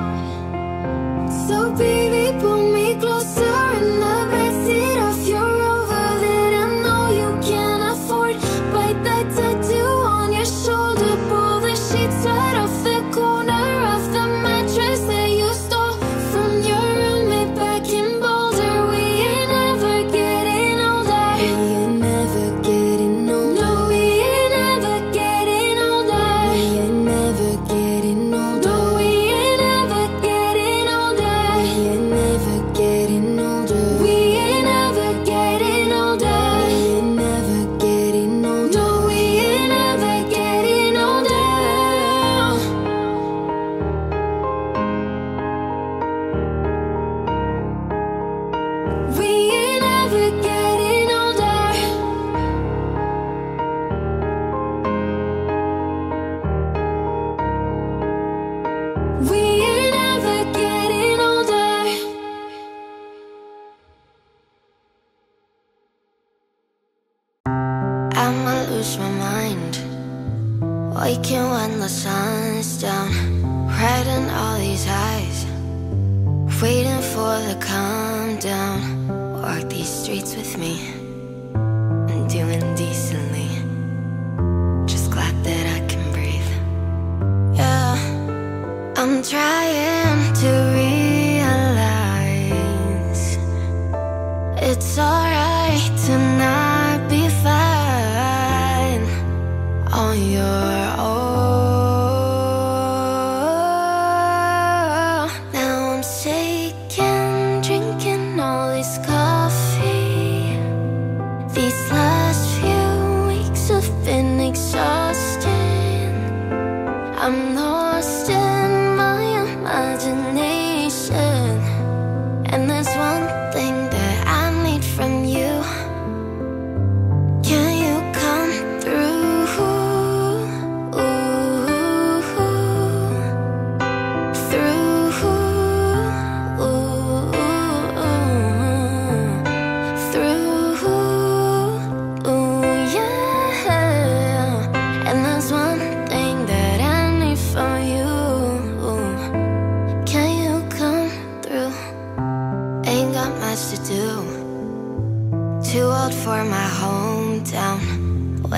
So baby, pull me closer in the backseat of your Rover that I know you can't afford. Bite that tattoo on your shoulder, pull the sheets right off the corner of the mattress that you stole from your roommate back in Boulder. We ain't ever getting older. We ain't never getting older. No, we ain't ever getting older. We ain't never getting older. No, we ain't ever getting older. We ain't never getting older. We ain't ever getting older. We ain't never getting older. No, we ain't ever getting older. We ain't ever getting older. We ain't ever getting older. I'ma lose my mind, waking when the sun's down, riding all these highs, waiting for the calm down. Walk these streets with me and doing decently. Just glad that I can breathe. Yeah, I'm trying to realize it's alright to not be fine on your own. Now I'm shaking, drinking all this coffee. These last few weeks have been exhausting. I'm lost in my imagination, and there's one thing that I need from you. Can you come through? Ooh.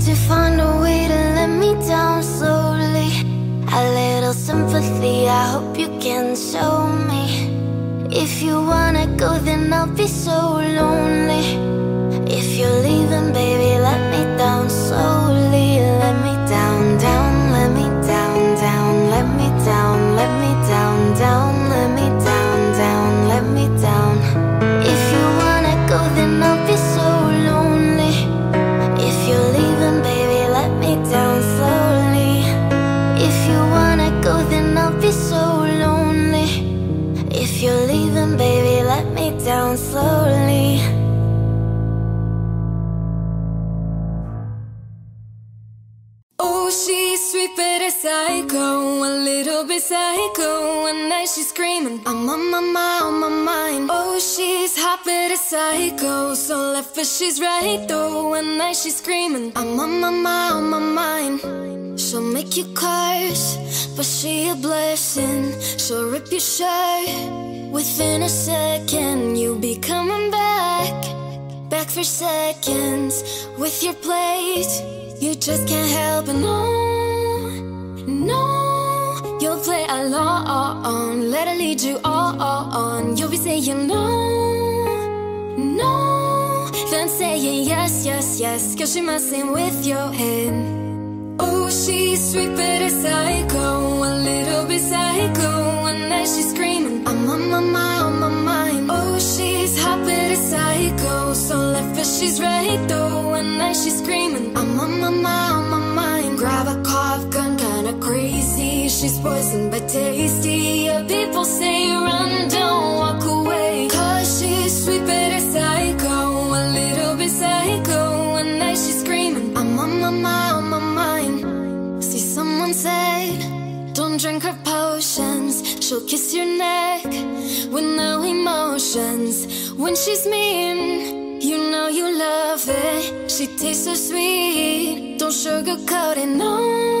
to find a way to let me down slowly. A little sympathy, I hope you can show me. If you wanna go, then I'll be so lonely. If you're leaving, baby, let me down slowly. Let me down, down, let me down, down, let me down, let me down, down, let me down, down, let me down. If you wanna go, then I'll be so lonely. If you're leaving, baby, let me down slowly. If you wanna go, then I'll be so lonely. If you're leaving, baby, let me down slowly. Oh, she's sweet but a psycho, a little bit psycho. One night she's screaming, I'm on my mind, on my mind. Oh, she's hot but a psycho, so left but she's right though. One night she's screaming, I'm on my mind, on my mind. She'll make you curse, but she a blessing. She'll rip your shirt within a second. You'll be coming back, back for seconds with your plate. You just can't help it, no, no. You'll play along, let her lead you on. You'll be saying no, no, then saying yes, yes, yes, cause she messing with your head. Oh, she's sweet but a psycho, a little bit psycho. One night she's screaming, I'm on my mind, on my mind. Oh, she's hot but a psycho, so left but she's right though. One night she's screaming, I'm on my mind, on my mind. Grab a cough gun, kinda crazy. She's poison but tasty. Yeah, people say run, don't walk away. Cause she's sweet but a psycho, a little bit psycho. One night she's screaming, I'm on my mind, on my mind. See, someone said, don't drink her potions. She'll kiss your neck with no emotions. When she's mean, you know you love it. She tastes so sweet, don't sugarcoat it, no,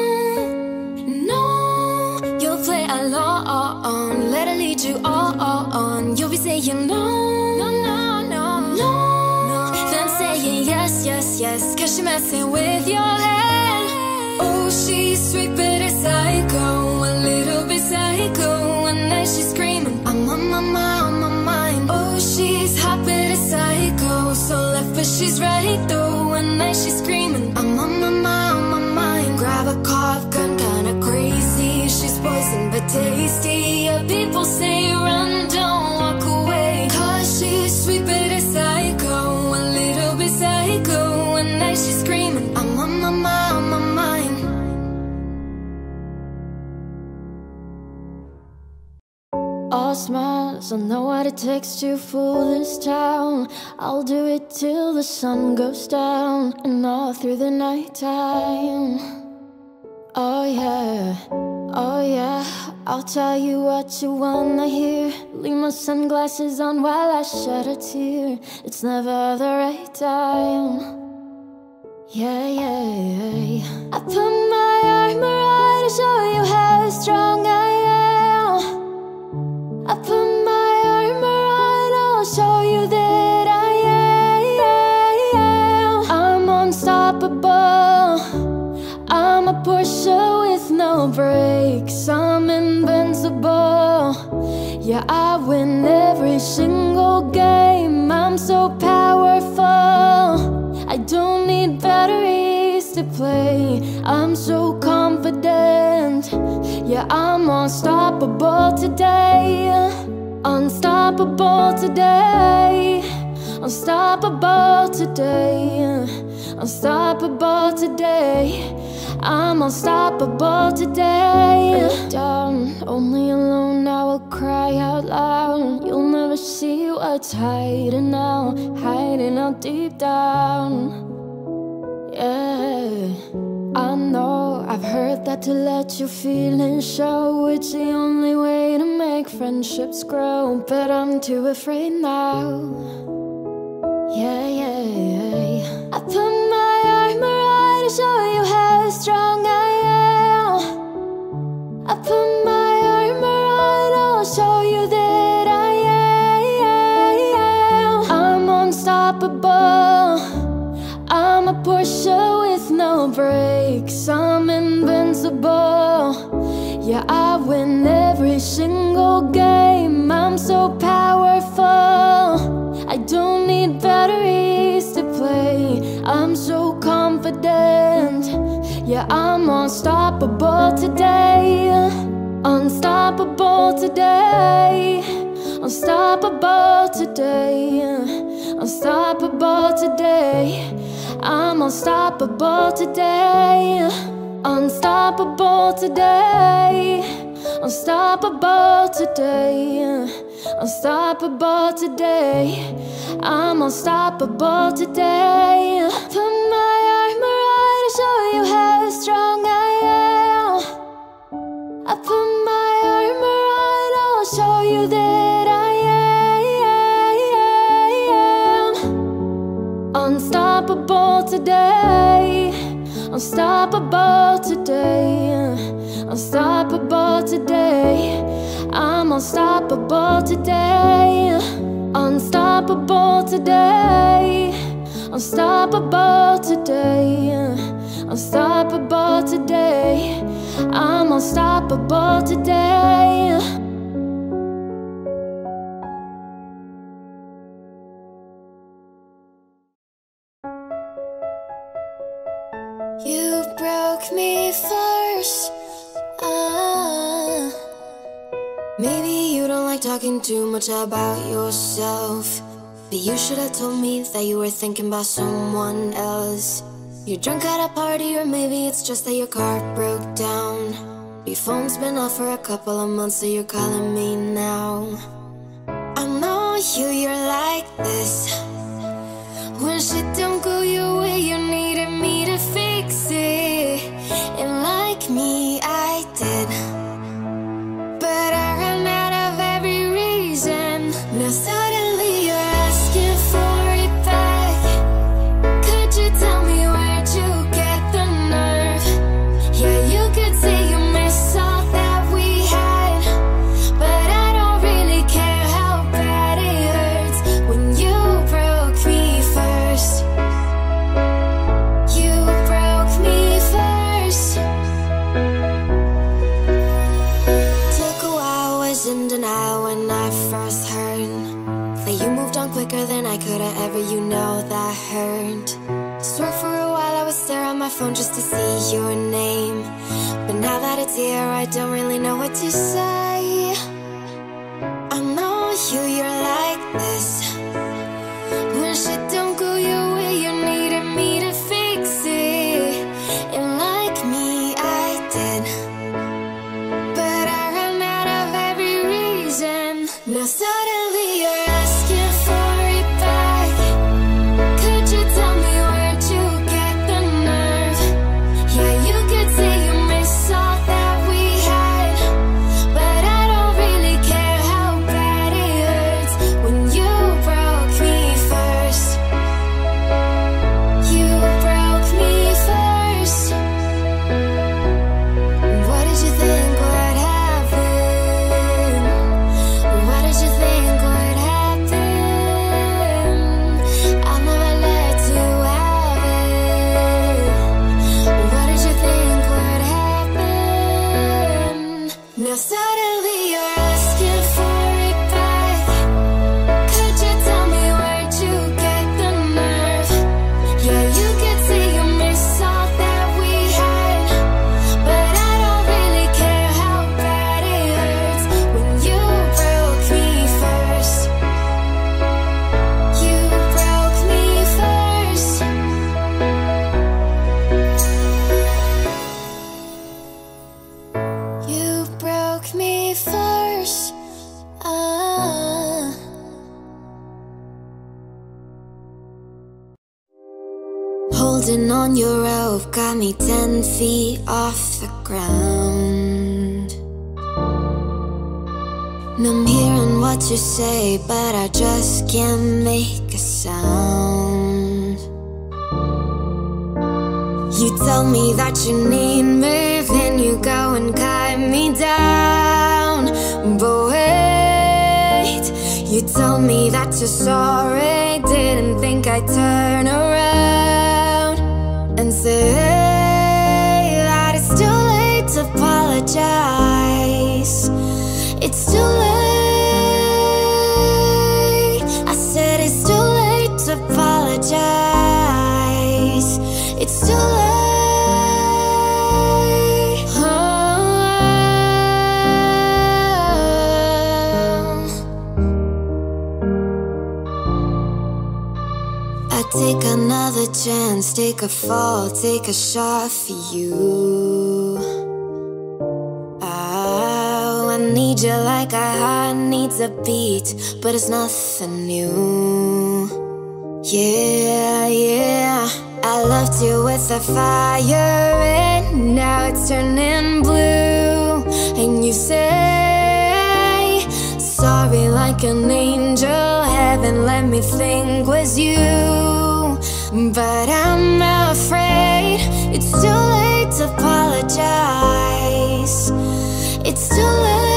no. You'll play along, let her lead you on. You'll be saying no, no, no, no, no, then saying yes, yes, yes, cause she messing with your head. Oh, she's sweet but a psycho, a little bit psycho. One night she's screaming, I'm on my mind, on my mind. Oh, she's hot but a psycho, so left but she's right though. One night she's screaming, I'm on my mind, on my mind. Grab a cough gun, kinda crazy. She's poison but tasty. Yeah, people say run, don't walk away. Cause she's sweet but a psycho, a little bit psycho. One night she's screaming, I'm on my mind, on my mind. All smiles, I know what it takes to fool this town. I'll do it till the sun goes down and all through the night time. Oh yeah, oh yeah, I'll tell you what you wanna hear. Leave my sunglasses on while I shed a tear. It's never the right time. Yeah, yeah, yeah. I put my armor on to show you how strong I am. I put my armor on, I'll show you that I am. I'm unstoppable, I'm a Porsche with no brakes. I'm invincible, yeah, I win every single game. I'm so powerful, I don't need batteries to play. I'm so confident, yeah, I'm unstoppable today. Unstoppable today. Unstoppable today. Unstoppable today. I'm unstoppable today. Down, only alone, I will cry out loud. You'll never see what's hiding out, hiding out deep down. Yeah, I know, I've heard that to let your feelings show, it's the only way to make friendships grow. But I'm too afraid now. Yeah, yeah, yeah. I put my armor on to show you how strong I am. I put my armor on, I'll show you that I am. I'm unstoppable, I'm a Porsche with no no breaks, I'm invincible. Yeah, I win every single game. I'm so powerful, I don't need batteries to play. I'm so confident. Yeah, I'm unstoppable today. Unstoppable today. Unstoppable today. Unstoppable today. I'm unstoppable today. Unstoppable today. Unstoppable today. Unstoppable today. I'm unstoppable today. Put my armor on to show you how strong I am. I put my armor on, I'll show you that I am unstoppable today. Unstoppable today. Unstoppable today. I'm unstoppable today. Unstoppable today. Unstoppable today. Unstoppable today. I'm unstoppable today. You broke me first. uh, Maybe you don't like talking too much about yourself, but you should have told me that you were thinking about someone else. You're drunk at a party, or maybe it's just that your car broke down. Your phone's been off for a couple of months, so you're calling me now. I know you, you're like this. When shit don't go your way, you needed me to fix it. And like me, I did, but I ran out of every reason. Now suddenly you're asking for it back. Could you tell me where'd you get the nerve? Yeah, you could say you miss all that we had, but I don't really care how bad it hurts when you broke me first. You broke me first. Took a while, was in denial when I first heard that you moved on quicker than I could have ever, you know that hurt. Swore for a while I would stare at my phone just to see your name, but now that it's here I don't really know what to say. I know you, you're like this. When shit don't go your way, you needed me to fix it. And like me, I did, but I ran out of every reason. Now suddenly you're asking for it back. Could you tell me where'd you get the nerve? Yeah, you could say you miss all that we had, but I don't really care how bad it hurts when you broke me first. You broke me first. What did you think would happen? What did you think would happen? I never let you have it. What did you think would happen? Now suddenly you're asking for it back. Could you tell me where'd you get the nerve? Yeah, you could say you miss all that we had, but I don't really care how bad it hurts when you broke me first. You broke me first. You broke me first. uh. Holding on your rope got me ten feet off the ground. And I'm hearing what you say, but I just can't make a sound. You tell me that you need me, then you go and cut me down. But wait, you tell me that you're sorry, didn't think I'd turn around and say to apologize. It's too late. I said it's too late to apologize. It's too late. Oh. I take another chance, take a fall, take a shot for you. Oh, I need you like a heart needs a beat, but it's nothing new. Yeah, yeah, I loved you with a fire, and now it's turning blue. And you say sorry like an angel, heaven let me think was you. But I'm afraid it's too late to apologize. It's too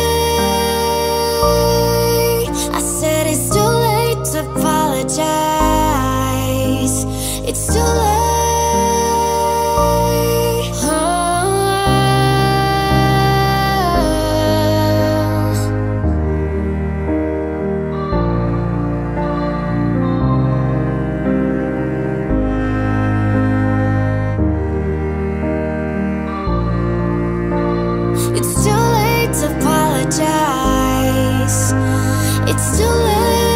late. I said it's too late to apologize. It's too late. Oh. It's too late to apologize. It's too late.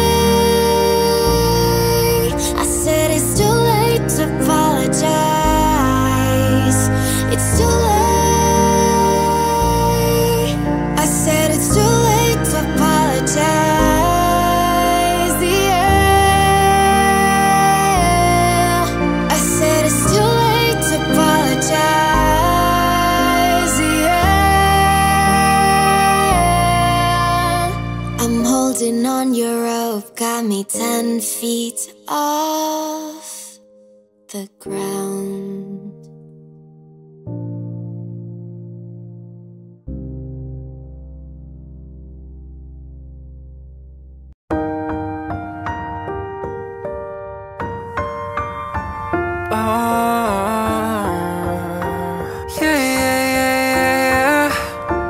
I said it's too late to apologize. It's too late. I said it's too late to apologize. Yeah. I said it's too late to apologize. Yeah. I'm holding on your rope, got me ten feet off the ground. Oh, yeah, yeah, yeah, yeah, yeah.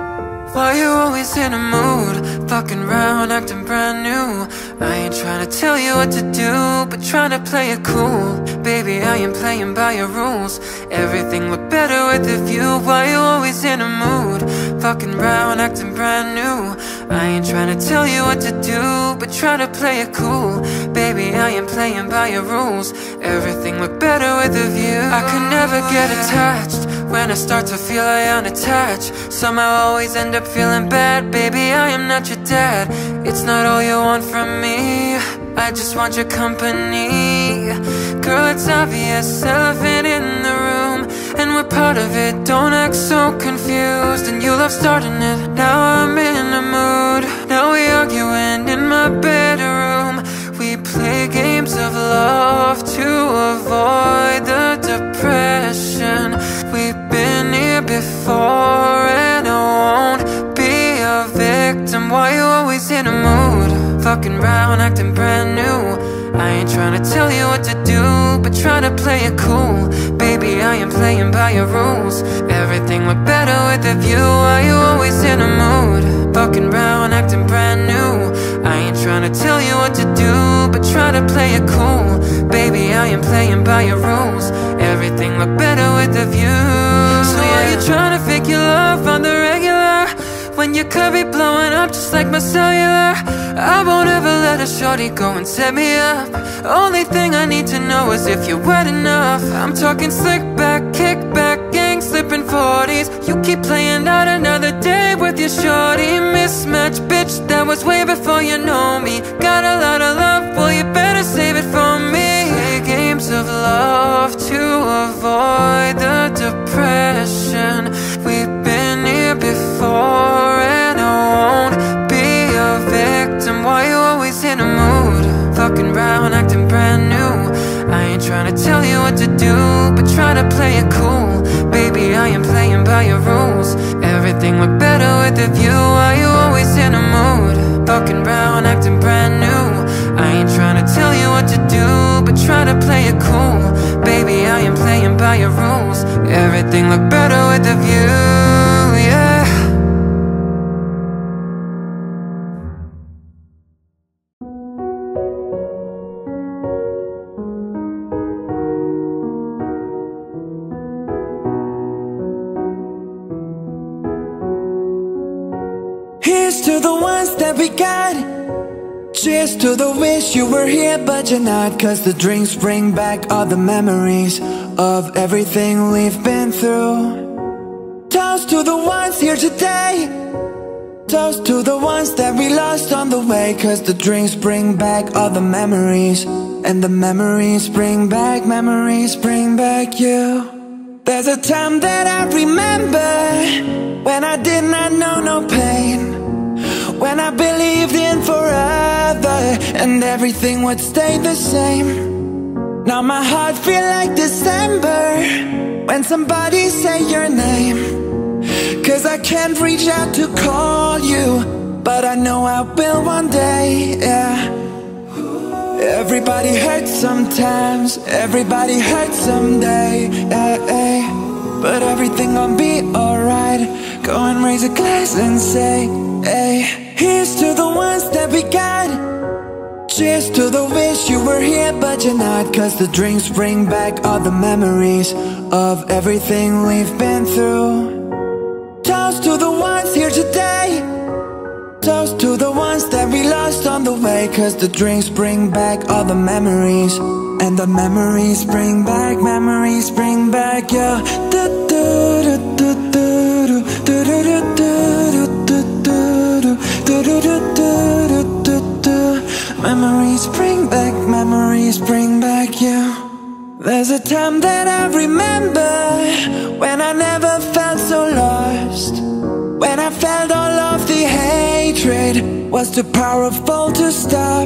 Why you always in a mood? Fucking round, acting brand new. I ain't trying to tell you what to do, but trying to play it cool. Baby, I am playing by your rules. Everything look better with a view. Why you always in a mood? Fucking round, acting brand new. I ain't trying to tell you what to do, but trying to play it cool. Baby, I am playing by your rules. Everything look better with a view. I could never get attached. When I start to feel I unattached, somehow I always end up feeling bad. Baby, I am not your dad. It's not all you want from me, I just want your company. Girl, it's obvious, elephant in the room, and we're part of it. Don't act so confused, and you love starting it. Now I'm in a mood. Now we arguing in my bedroom. We play games of love to avoid the depression. We've been here before, and I won't be a victim. Why you always in a mood? Fucking round, acting brand new. I ain't trying to tell you what to do, but trying to play it cool. Baby, I am playing by your rules. Everything look better with a view. Why you always in a mood? Fucking round, acting brand new. I ain't trying to tell you what to do, but try to play it cool. Baby, I am playing by your rules. Everything look better with a view. So why you trying to fake your love on the regular, when you could be blowing up just like my cellular? I won't ever let a shorty go and set me up. Only thing I need to know is if you're wet enough. I'm talking slick back, kick back, gang slipping forties. You keep playing out another day with your shorty. Mismatch, bitch, that was way before you know me. Got a lot of love, well you better save it for me. Play games of love to avoid the depression. We've been here before, and I won't be a victim. Why you always in a mood? Fucking round, acting brand new. I ain't trying to tell you what to do, but try to play it cool. Baby, I am playing by your rules. Everything look better with a view. Why you always in a mood? Fucking round, acting brand new. I ain't trying to tell you what to do, but try to play it cool. Baby, I am playing by your rules. Everything look better with a view. Here's to the ones that we got. Cheers to the wish you were here but you're not, 'cause the drinks bring back all the memories of everything we've been through. Toast to the ones here today. Toast to the ones that we lost on the way, 'cause the drinks bring back all the memories, and the memories bring back, memories bring back you. There's a time that I remember when I did not know no pain, when I believed in forever and everything would stay the same. Now my heart feel like December when somebody say your name, 'cause I can't reach out to call you, but I know I will one day, yeah. Everybody hurts sometimes, everybody hurts someday, yeah, yeah. But everything gon' be alright. Go and raise a glass and say, hey. Here's to the ones that we got. Cheers to the wish you were here but you're not, 'cause the drinks bring back all the memories of everything we've been through. Toast to the ones here today. Toast to the ones that we lost on the way, 'cause the drinks bring back all the memories, and the memories bring back, memories bring back, yeah. Do, do, do, do, do, do, do, do, do, do, do, do, do, do, do, do. Memories bring back, memories bring back you. There's a time that I remember when I never felt so lost, when I felt all of the hatred was too powerful to stop.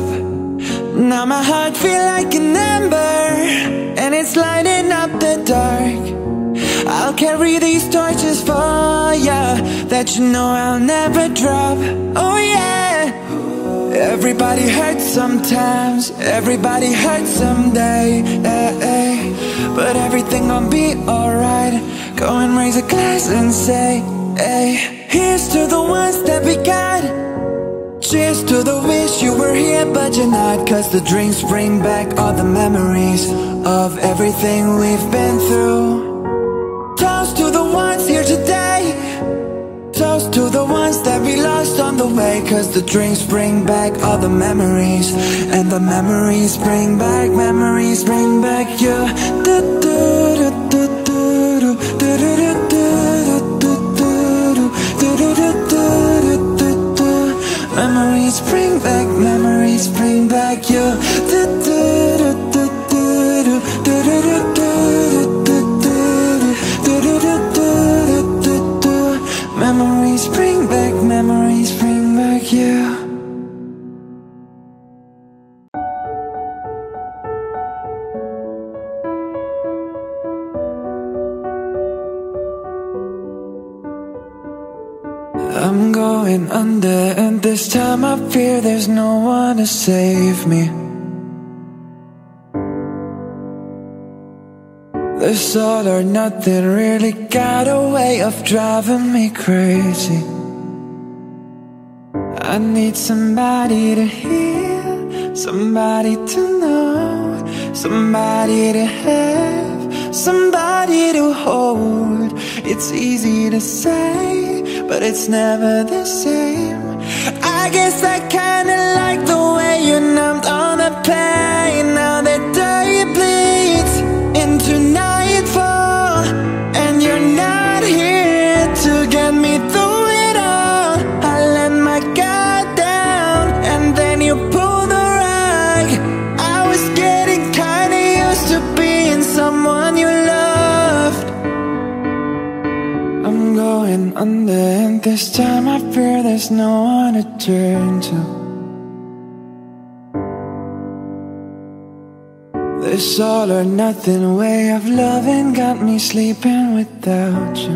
Now my heart feel like an ember, and it's lighting up the dark. I'll carry these torches for ya, that you know I'll never drop. Oh yeah. Everybody hurts sometimes, everybody hurts someday, eh, eh. But everything gon' be alright. Go and raise a glass and say, hey. Here's to the ones that we got. Cheers to the wish you were here but you're not, 'cause the drinks bring back all the memories of everything we've been through. Toast to the ones here today. Toast to the ones that we lost on the way, 'cause the drinks bring back all the memories, and the memories bring back, memories bring back you. Do, do, do, do, do, do, do, do, do, do, do, do, do, do, do. Memories bring back, memories bring back you. Do, do, do, do, do, do, do, do, do. Memories bring back, memories bring back you. I'm going under, and this time I fear there's no one to save me. This all or nothing really got a way of driving me crazy. I need somebody to hear, somebody to know, somebody to have, somebody to hold. It's easy to say, but it's never the same. I guess I kinda like the way you numbed all the pain. Now the day bleeds into nightfall, and you're not here to get me through it all. I let my guard down, and then you pulled the rug. I was getting kinda used to being someone you loved. I'm going under, and this time I fear there's no one to turn to. This all or nothing way of loving got me sleeping without you.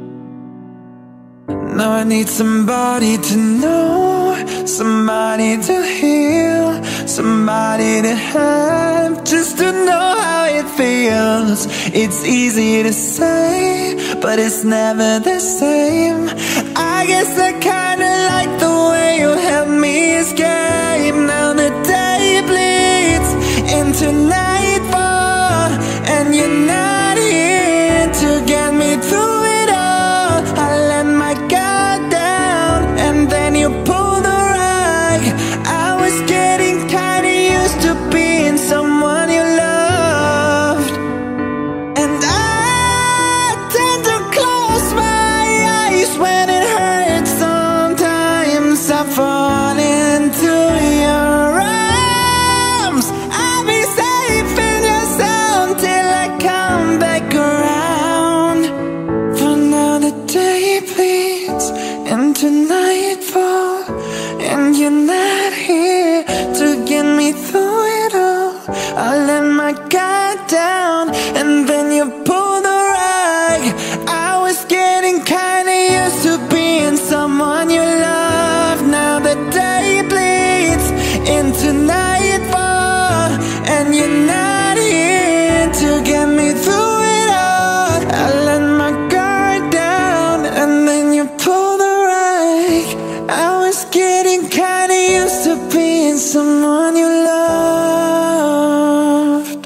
Now I need somebody to know, somebody to heal, somebody to have, just to know how it feels. It's easy to say, but it's never the same. I guess I kinda like the way you help me escape. Now the day bleeds into nightfall, and you're not here to get me through it all. I let my guard down, and then you you're not here to get me through it all. I let my guard down and then you pulled the rug. I was getting kinda used to being someone you love. Now the day bleeds into nightfall and you're not here to get me through it all. I let my guard down and then you pulled the rug. I was getting kinda used to being someone you loved.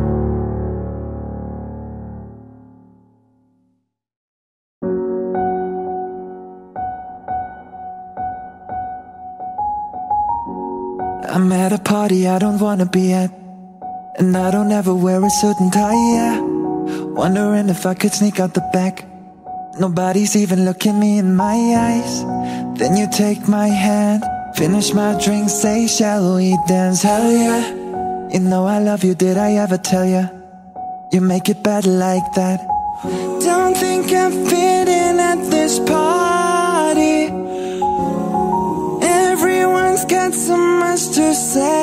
I'm at a party I don't wanna be at, and I don't ever wear a suit and tie, yeah. Wondering if I could sneak out the back. Nobody's even looking me in my eyes. Then you take my hand, finish my drink, say shall we dance, hell yeah. You know I love you, did I ever tell you? You make it better like that. Don't think I'm fitting at this party. Everyone's got so much to say.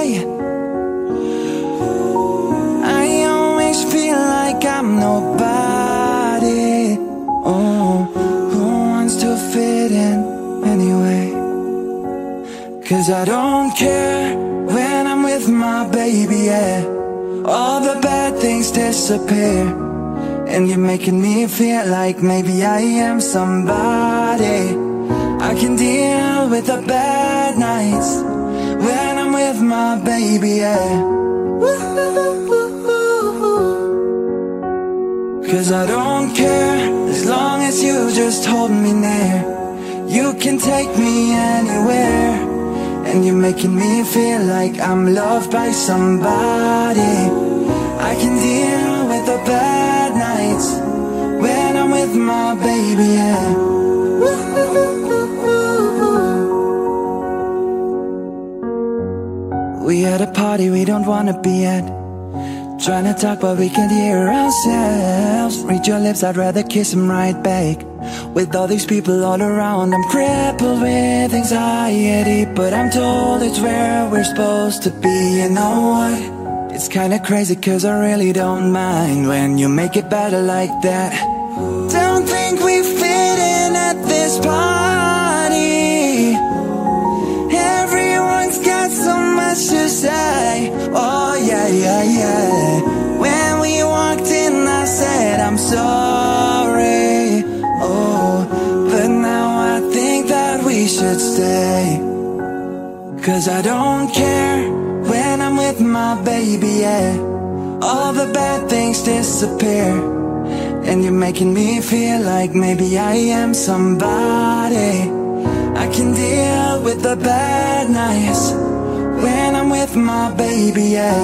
I always feel like I'm nobody. Oh, who wants to fit in anyway? Cause I don't care when I'm with my baby, yeah. All the bad things disappear, and you're making me feel like maybe I am somebody. I can deal with the bad nights when I'm with my baby, yeah. Cause I don't care as long as you just hold me near. You can take me anywhere, and you're making me feel like I'm loved by somebody. I can deal with the bad nights when I'm with my baby, yeah. We at a party we don't wanna be at, trying to talk but we can't hear ourselves. Read your lips, I'd rather kiss them right back. With all these people all around, I'm crippled with anxiety, but I'm told it's where we're supposed to be. You know what? It's kinda crazy cause I really don't mind when you make it better like that. Don't think we fit in at this party. Everyone's got so much to say. Oh yeah, yeah, yeah. When we walked in I said I'm sorry. Oh, but now I think that we should stay. Cause I don't care when I'm with my baby, yeah. All the bad things disappear, and you're making me feel like maybe I am somebody. I can deal with the bad nights when I'm with my baby, yeah.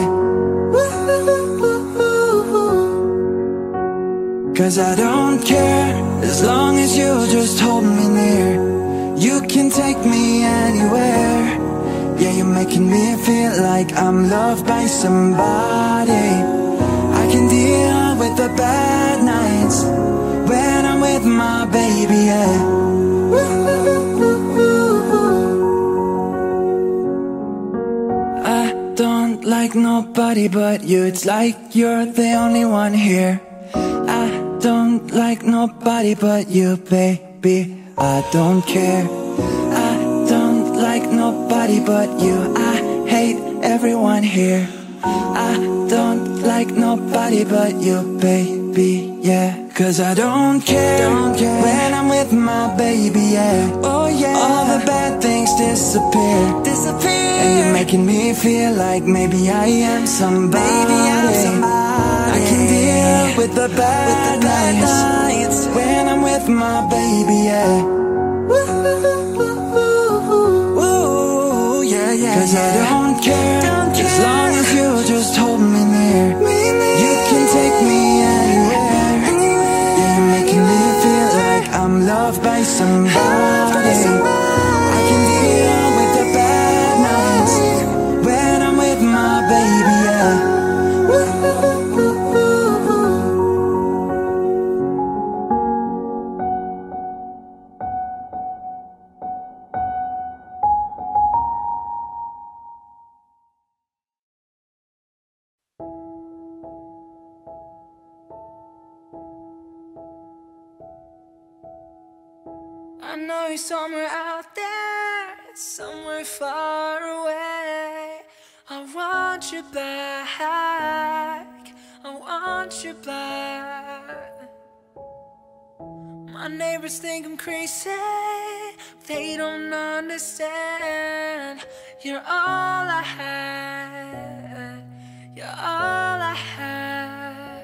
Cause I don't care as long as you just hold me near. You can take me anywhere. Yeah, you're making me feel like I'm loved by somebody. I can deal with the bad nights when I'm with my baby, yeah. I don't like nobody but you. It's like you're the only one here. I don't like nobody but you, baby. I don't care. I don't like nobody but you. I hate everyone here. I don't like nobody but you, baby, yeah. Cause I don't care, don't care when I'm with my baby, yeah. Oh yeah. All the bad things disappear, disappear. And you're making me feel like maybe I am somebody. Maybe I'm somebody. I can deal with the bad, with the bad nights, nights when I'm with my baby, yeah. Ooh, yeah, yeah. Cause yeah. I don't care, don't care as long as you just hold me near. Me near. You can take me anywhere, anywhere. Yeah, you're making me feel like I'm loved by somebody. By somebody. I can deal with the bad nights when I'm with my baby, yeah. know you're somewhere out there, somewhere far away. I want you back, I want you back. My neighbors think I'm crazy, they don't understand. You're all I had, you're all I had.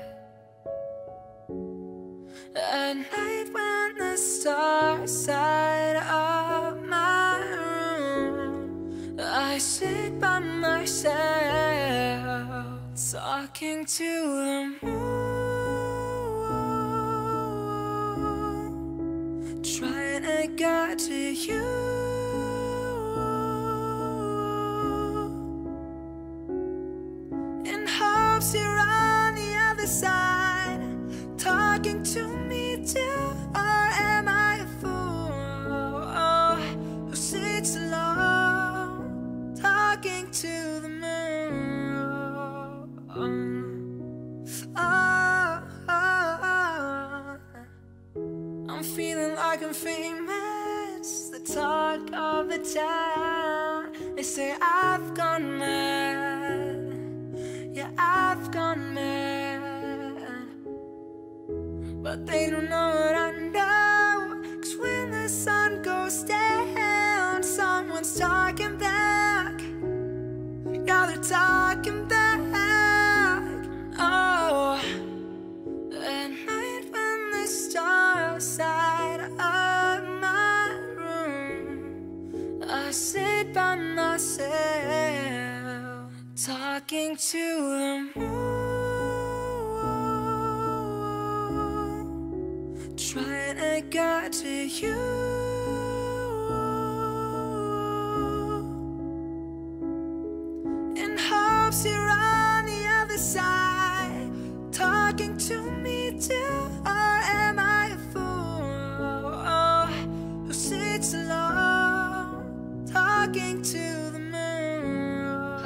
At night when the stars light up my room, I sit by myself, talking to the moon, trying to get to you. In hopes you're on the other side, talking to me too. Or am I a fool who sits alone, talking to the moon? Oh, oh, oh. I'm feeling like I'm famous, the talk of the town. They say I've gone mad, yeah, I've gone mad. But they don't know what I know, 'cause when the sun goes down, someone's talking back. Yeah, they're talking back. Oh, at night when the stars light up my room, I sit by myself, talking to the moon, trying to get to you. In hopes you're on the other side, talking to me too. Or am I a fool who sits alone, talking to the moon?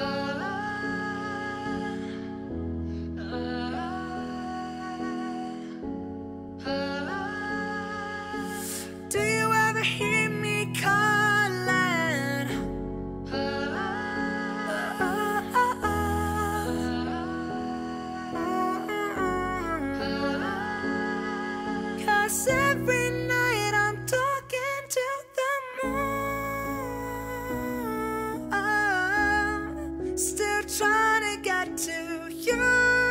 Do you ever hear me calling? 'Cause every night I'm talking to the moon, still trying to get to you.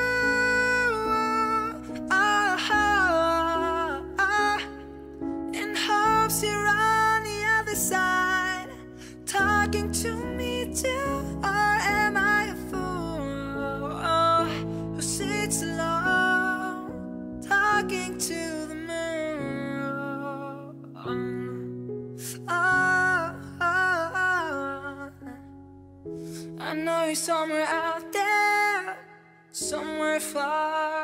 Oh, oh, oh. In hopes you're on the other side, talking to me too. Or am I a fool who sits alone, talking to the moon? Oh, oh, oh. I know you're somewhere out there, somewhere far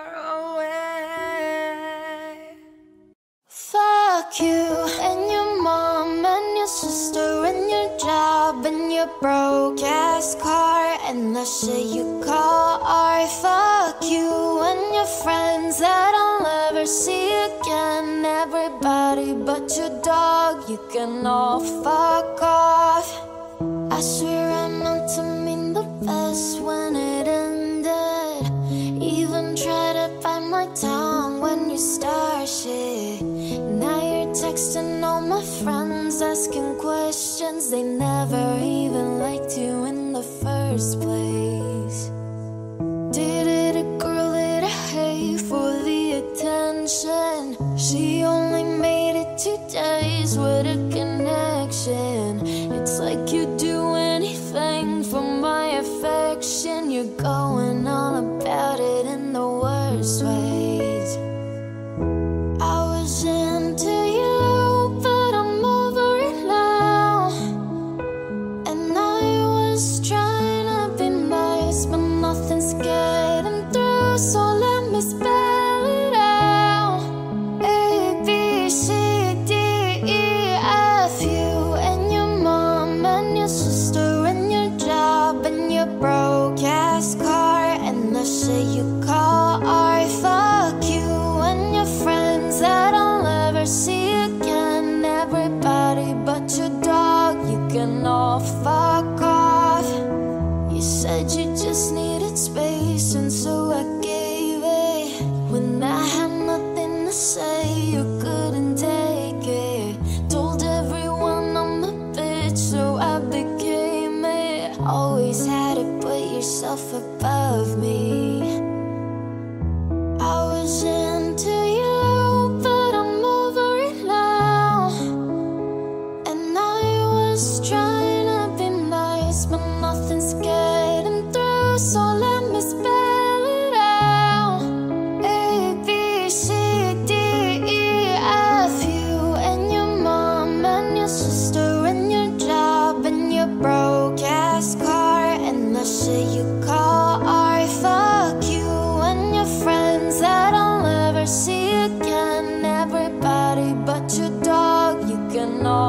away. Fuck you and your mom and your sister and your job and your broke ass car and the shit you call art. Fuck you and your friends that I'll never see again. Everybody but your dog, you can all fuck off. I swear I meant to mean the best when it ended. Even try to bite my tongue when you start shit. Now you're texting all my friends, asking questions. They never even liked you in the first place. Did it a girl that I hate for the attention? She only made it two days with a connection. It's like you'd do anything for my affection. You're going on about it in the worst ways. I was into you, but I'm over it now. And I was trying to be nice, but nothing's getting through. So let me spell it out. A, B, C, D, E, F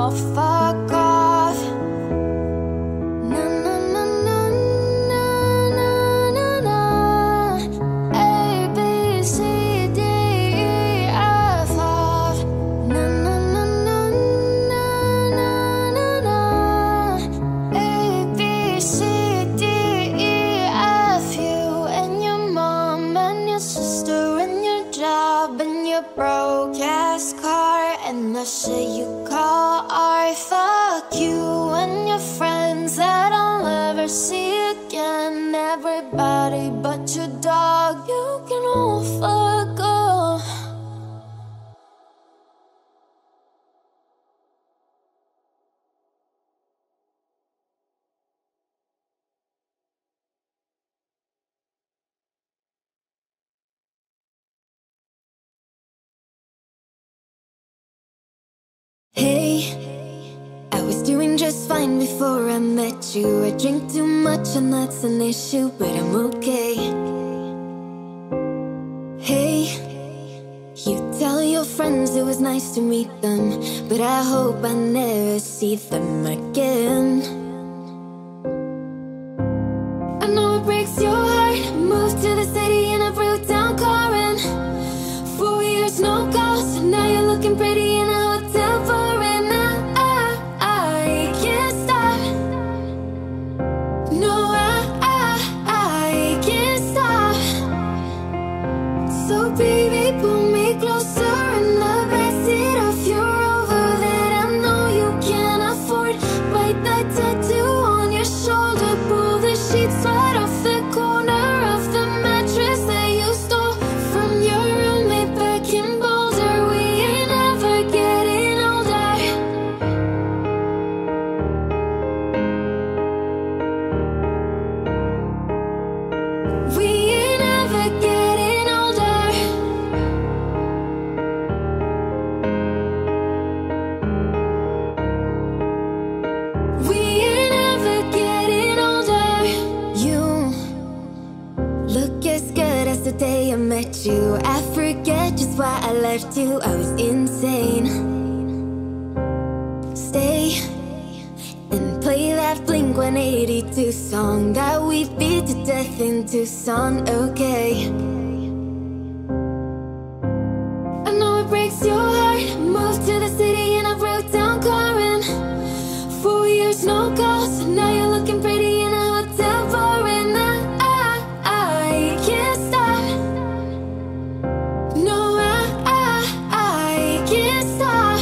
all fuck off. Na na na na na na na na. A B C D E F off. Na na na na na na na na. A B C D E F. You and your mom and your sister and your job and your broke ass car and the shit you call art. Fuck you and your friends that I'll never see again. Everybody but your dog, you can all fuck off. Hey, I was doing just fine before I met you. I drink too much and that's an issue, but I'm okay. Hey, you tell your friends it was nice to meet them, but I hope I never see them again. I know it breaks your heart. Moved to the city in a broke down car and four years no calls. Now you're looking pretty in a hotel bar. Baby, pull me closer in the backseat of your Rover that I know you can't afford. Bite that tattoo on your shoulder. Pull the sheets right off the corner of the mattress that you stole from your roommate back in Boulder. We ain't ever getting older. We ain't ever getting older. The day I met you, I forget just why I left you. I was insane. Stay and play that Blink one eighty-two song that we beat to death in Tucson, okay? I know it breaks your heart. Moved to the city in a broke down car and four years no calls. Now you're looking pretty in a hotel bar and I, I, I can't stop. No, I, I, I can't stop.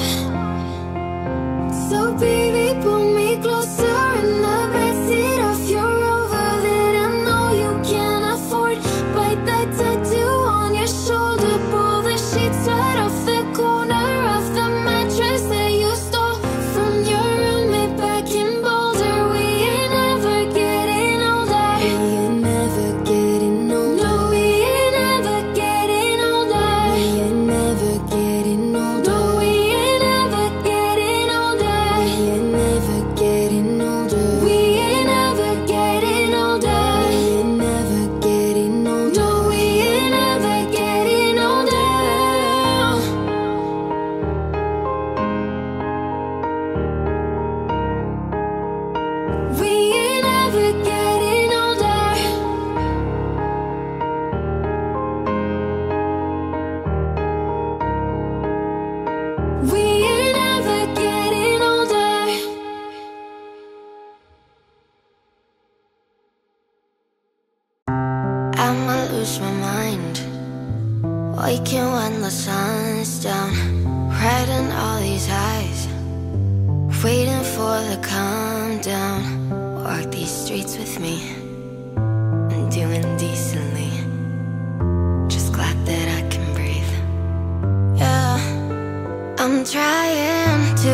So baby, pull me closer in the backseat of your Rover that I know you can't afford. Bite that tattoo on your shoulder. Pull the sheets right off the corner of the mattress that you stole from your roommate back in Boulder. We ain't never getting older. We ain't never getting older. No, we ain't never getting older. We ain't never getting older. No, we ain't never getting older. We ain't never getting older. We ain't never getting older. We ain't never getting older. No, we ain't never getting older. We ain't ever getting older. We ain't ever getting older. I'ma lose my mind. Waking when the sun's down, riding all these highs, waiting for the calm down. Walk these streets with me and doing decently. Just glad that I can breathe. Yeah, I'm trying to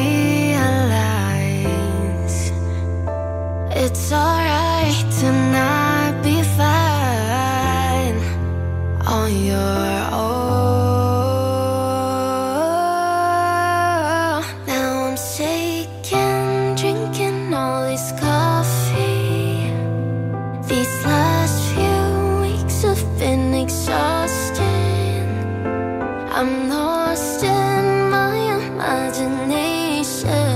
realize it's alright to not be fine on your own. Now I'm shaking, drinking all this coffee. These last few weeks have been exhausting. I'm lost in my imagination.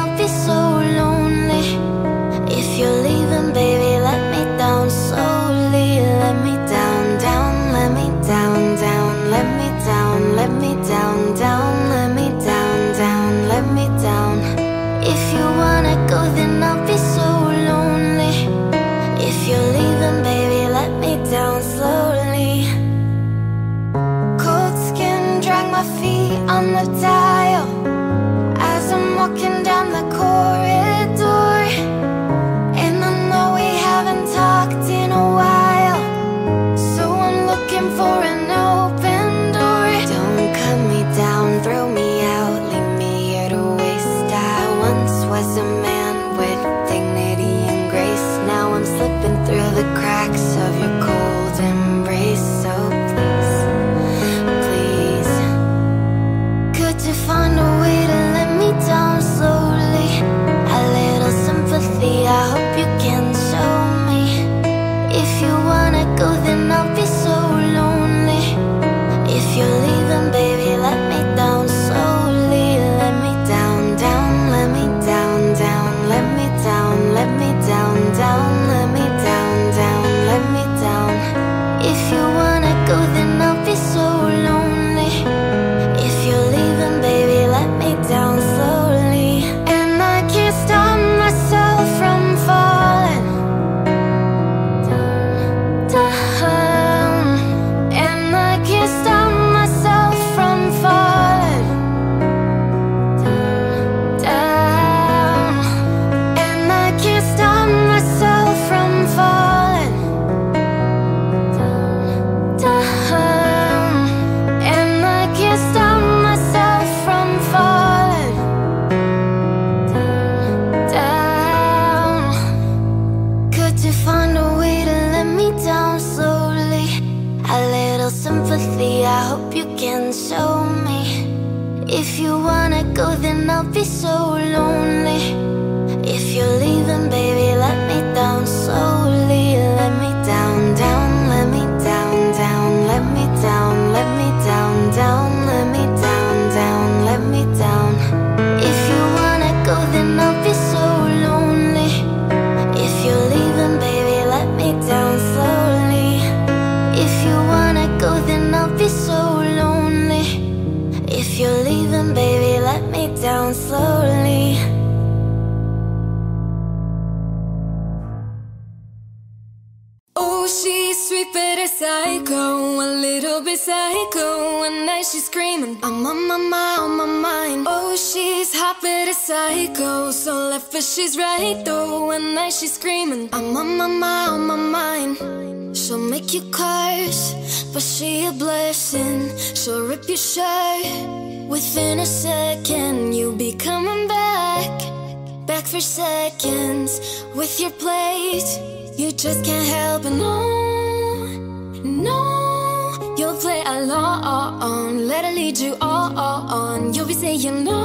on the dial as I'm walking down the corridor. And I know we haven't talked in a while, so I'm looking for an open door. Don't cut me down, throw me out, leave me here to waste. I once was a man with dignity and grace. Now I'm slipping through the cracks of your cold embrace. So please, please, could you find a way to let me down slowly? A little sympathy, I hope you can show me. If you wanna go, then I'll be so lonely. If you're leaving, baby, let me down slowly. Let me down, down, let me down, down, let me down, let me down, down, let me down, down, let me down. If you wanna go, then I'll be so lonely. If you're leaving, baby, let me down slowly. And I can't stop myself from falling down. And I can't stop myself from falling down. And I can't stop myself from falling down. And I can't stop myself from falling down. Could you find a way to let me down slowly? A little sympathy, I hope you can show me. If you wanna go, then I'll be so lonely. If you're leaving, baby, let me down slowly. Let me down, down, let me down, down, let me down, let me down, down, let me down, down, let me down. If you wanna go, then I'll be so lonely. If you're leaving, baby, let me down slowly. If you wanna go, then I'll be so lonely. If you're leaving, baby, let me down slowly. Oh, she's sweet but a psycho, a little bit psycho. One night she's screaming, I'm on my mind, on my mind. Oh, she's hot but a psycho, so left but she's right though. One night she's screaming, I'm on my mind, on my mind. She'll make you curse, but she a blessing. She'll rip your shirt within a second. You'll be coming back, back for seconds with your plate. You just can't help it, no, no. You'll play along, let her lead you on. You'll be saying no,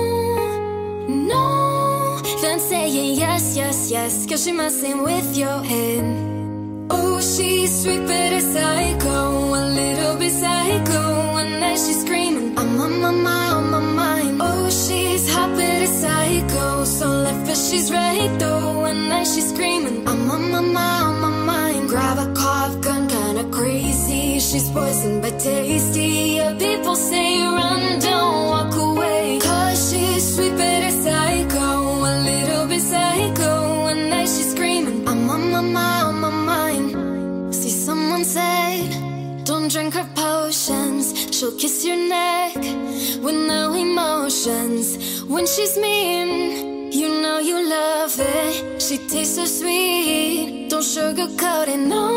no, then saying yes, yes, yes, cause she messing with your head. Oh, she's sweet but a psycho, a little bit psycho. One night she's screaming, I'm on my mind, on my mind. Oh, she's hot but a psycho, so left but she's right though. One night she's screaming, I'm on my mind, on my mind. Grab a cough gun, kinda crazy. She's poison but tasty. Yeah, people say run, don't walk away. Cause she's sweet but a psycho, a little bit psycho. One night she's screaming, I'm on my mind, on my mind. See, someone said, don't drink her potions. She'll kiss your neck with no emotions. When she's mean, you know you love it. She tastes so sweet, don't sugarcoat it, no,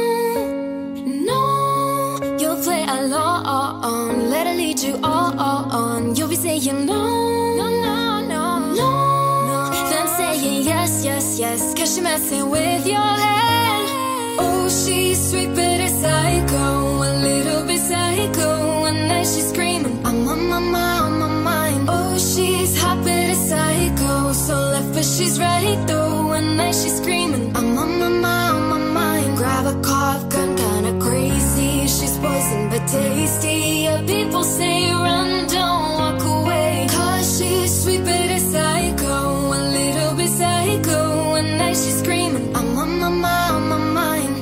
no. You'll play along, let her lead you on. You'll be saying no, no, no, no, no, no. Then saying yes, yes, yes, cause she messing with your head. Oh, she's sweet but a psycho, a little bit psycho. One night she's screaming, I'm on my mind, on my mind. Oh, she's hot but a psycho, so left but she's right though. One night she's screaming, I'm on my mind, on my mind. Grab a cough gun, kinda crazy. She's poison but tasty. Yeah, people say run, don't walk away. Cause she's sweet but a psycho, a little bit psycho. One night she's screaming, I'm on my mind, on my mind.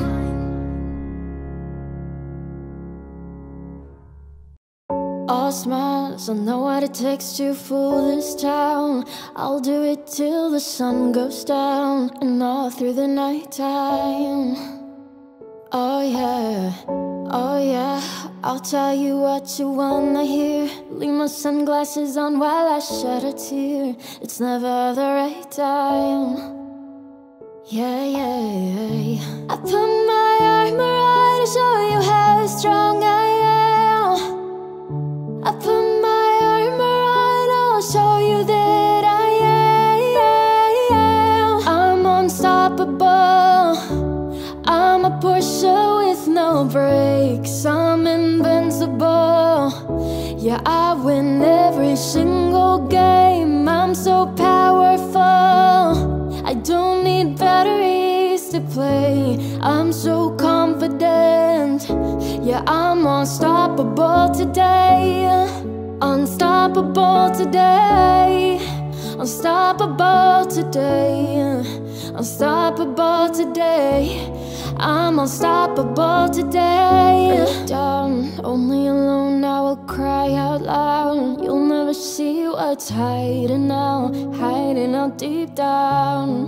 All smiles, I know what it takes to fool this town. I'll do it till the sun goes down and all through the night time. Oh yeah, oh yeah, I'll tell you what you wanna hear. Leave my sunglasses on while I shed a tear. It's never the right time. Yeah, yeah, yeah. I put my armor on to show you how strong I am. I put my armor on, I'll show you that I am. I'm unstoppable. I'm a Porsche with no brakes. I'm invincible. Yeah, I win every single game. I'm so powerful. I don't need batteries to play. I'm so confident. Yeah, I'm unstoppable today. Unstoppable today. Unstoppable today. Unstoppable today. I'm unstoppable today. Down, only alone I will cry out loud. You'll never see what's hiding out, hiding out deep down.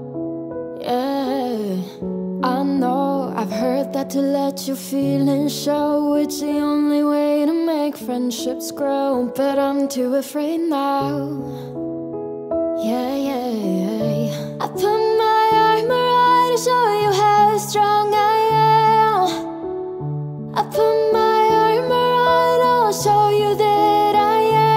Yeah, I know, I've heard that to let your feelings show, it's the only way to make friendships grow. But I'm too afraid now. Yeah, yeah, yeah. I put my armor on to show you how strong I am. I put my armor on, I'll show you that I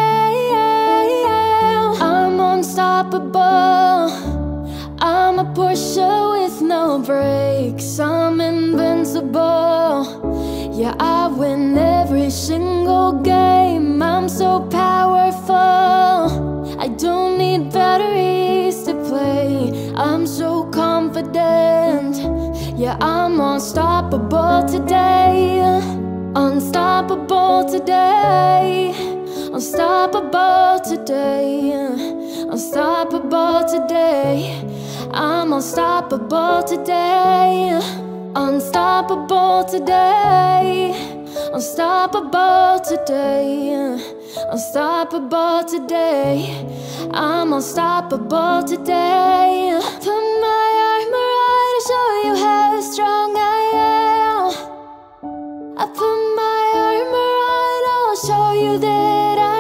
am. I'm unstoppable. I'm a Porsche with no brakes. I'm invincible. Yeah, I win every single game. I'm so powerful. I don't need batteries to play. I'm so confident. Yeah, I'm unstoppable today. Unstoppable today. Unstoppable today. Unstoppable today. I'm unstoppable today. Unstoppable today. Unstoppable today. Unstoppable today. I'm unstoppable today. Put my armor on to show you how strong I am. I put my armor on, I'll show you that I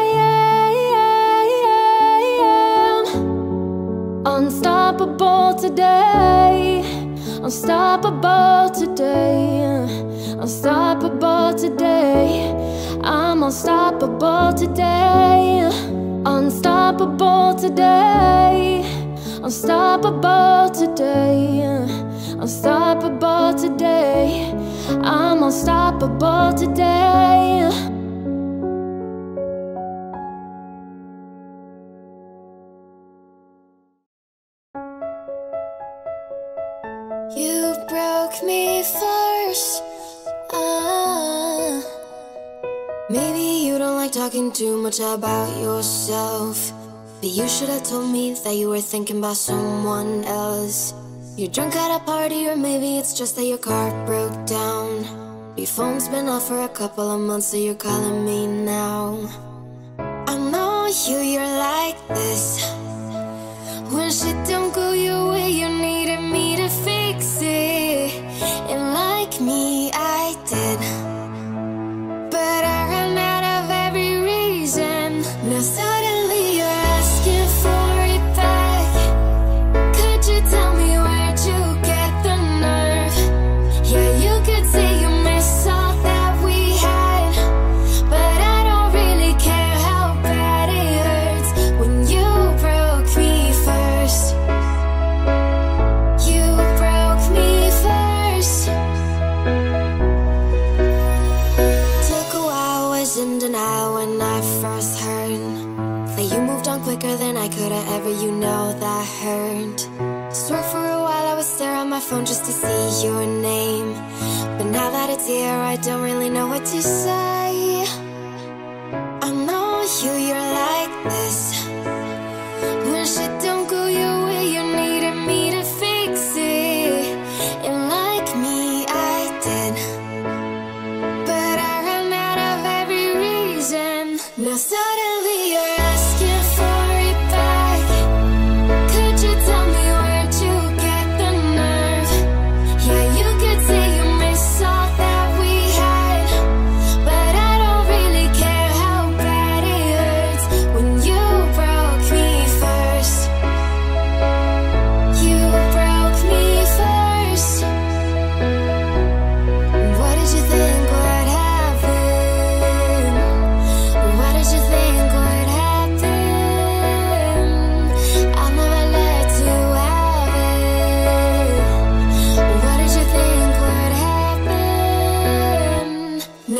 am. Unstoppable today. Unstoppable today. Unstoppable today. I'm unstoppable today. Unstoppable today. Unstoppable today. Unstoppable today. I'm unstoppable today. You broke me first. uh, Maybe you don't like talking too much about yourself, but you should have told me that you were thinking about someone else. You're drunk at a party, or maybe it's just that your car broke down. Your phone's been off for a couple of months, so you're calling me now. I know you, you're like this. When shit don't go your way, you needed me to fix it. And like me, I did, but I ran out of every reason. Now suddenly you're asking for it back. Could you tell me where'd you get the nerve? Yeah, you could say you miss all that we had, but I don't really care how bad it hurts when you broke me first. You broke me first. Took a while, was in denial when I first heard that you moved on quicker than I could have ever, you know that hurt. Swore for a while I would stare at my phone just to see your name, but now that it's here I don't really know what to say. I know you, you're like this. When shit don't go your way, you needed me to fix it. And like me, I did, but I ran out of every reason. Now suddenly you're asking for it back. Could you tell me where'd you get the nerve? Yeah, you could say you miss all that we had, but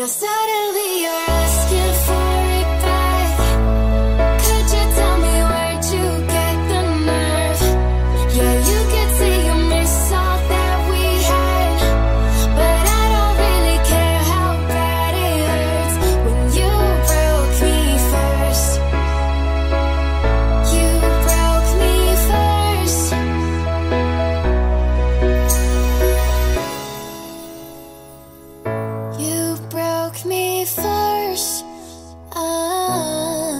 Now suddenly you're asking for it back. Could you tell me where'd you get the nerve? Yeah, you could say you miss all that we had, but I don't really care how bad it hurts when you broke me first. You broke me first. You broke me first. Ah.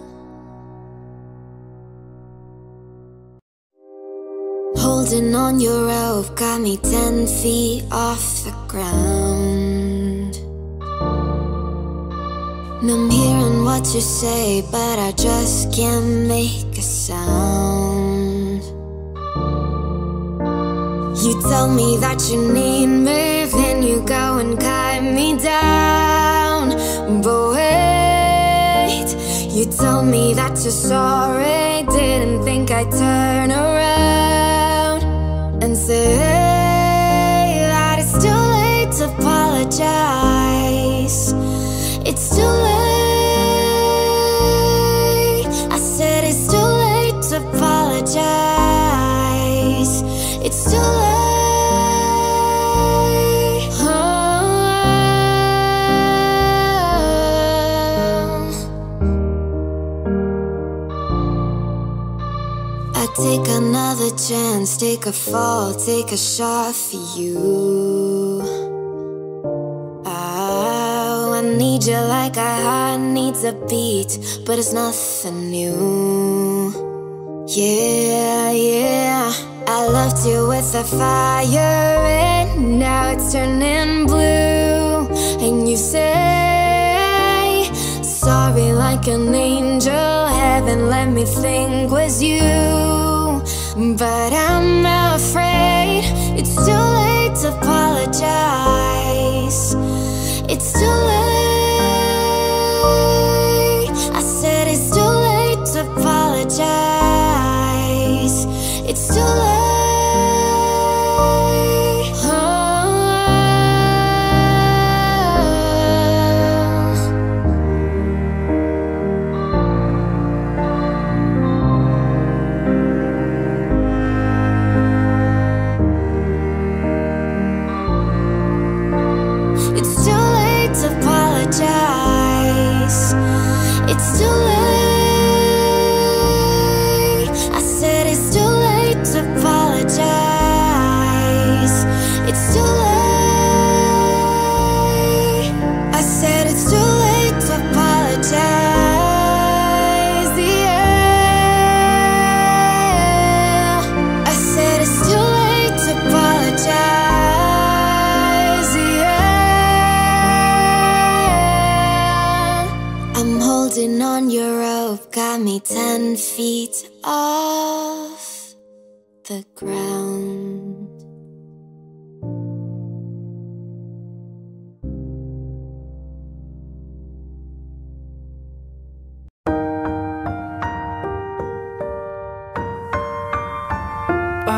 Holding on your rope got me ten feet off the ground. And I'm hearing what you say, but I just can't make a sound. You tell me that you need me, then you go and cut me down. But wait, you tell me that you're sorry, didn't think I'd turn around and say that it's too late to apologize. It's too late. I said it's too late to apologize. It's too late. Oh. I take another chance, take a fall, take a shot for you. Oh, I need you like a heart needs a beat, but it's nothing new. Yeah, yeah, I loved you with a fire, and now it's turning blue. And you say sorry like an angel, heaven let me think was you. But I'm afraid it's too late to apologize. It's too late. I said it's too late to apologize. It's too late. Oh. It's too late to apologize. It's too late. I said it's too late to apologize. It's too late. I said it's too late to apologize. Yeah. I said it's too late to apologize. Yeah. I'm holding on your rope, got me ten feet off the ground. Oh,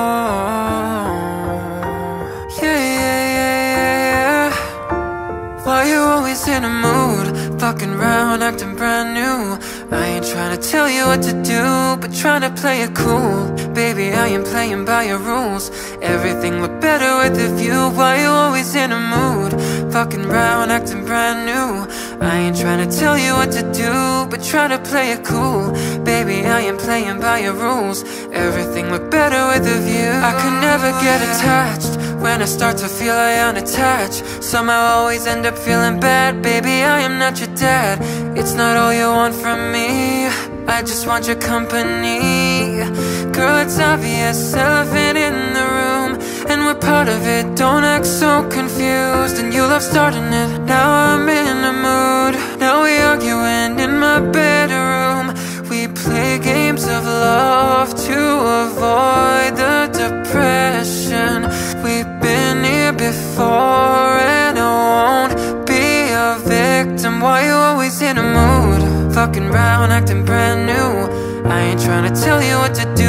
yeah, yeah, yeah, yeah, yeah. Why you always in a mood? Fucking round, acting brand new. I ain't trying to tell you what to do, but trying to play it cool. Baby, I ain't playing by your rules. Everything look better with a view. Why you always in a mood? Fucking round, acting brand new. I ain't trying to tell you what to do, but try to play it cool. Baby, I ain't playing by your rules. Everything look better with a view. I could never get attached. When I start to feel I unattached, somehow always end up feeling bad. Baby, I am not your dad. It's not all you want from me, I just want your company. Girl, it's obvious, elephant in the room, and we're part of it. Don't act so confused, and you love starting it. Now I'm in a mood. Now we arguing in my bedroom. We play games of love to avoid the depression. We've been here before, and I won't be a victim. Why you always in a mood? Fucking round, acting brand new. I ain't trying to tell you what to do,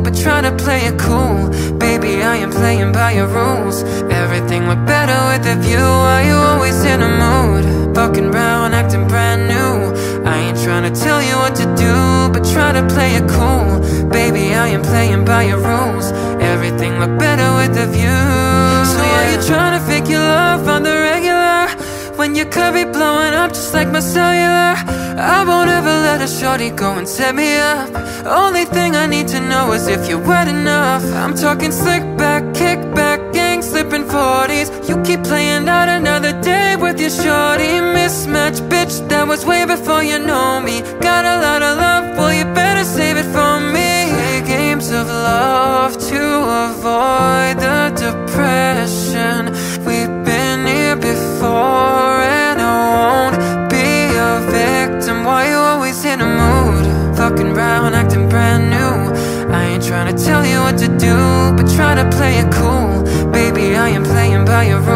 but trying to play it cool. Baby, I am playing by your rules. Everything look better with a view. Why you always in a mood? Fucking round, acting brand new. I ain't trying to tell you what to do, but try to play it cool. Baby, I am playing by your rules. Everything look better with a view. So are you trying to fake your love on the regular, when you could be blowing up just like my cellular? I won't ever let a shorty go and set me up. Only thing I need to know is if you're wet enough. I'm talking slick back, kick back, gang slipping forties. You keep playing out another day with your shorty. Mismatch, bitch, that was way before you know me. Got a lot of love, well you better save it for me. Play games of love to avoid the depression. We've been here before and I won't be a victim. Why you always in a mood? Fucking round, acting brand new. I ain't trying to tell you what to do, but try to play it cool. Baby, I am playing by your rules.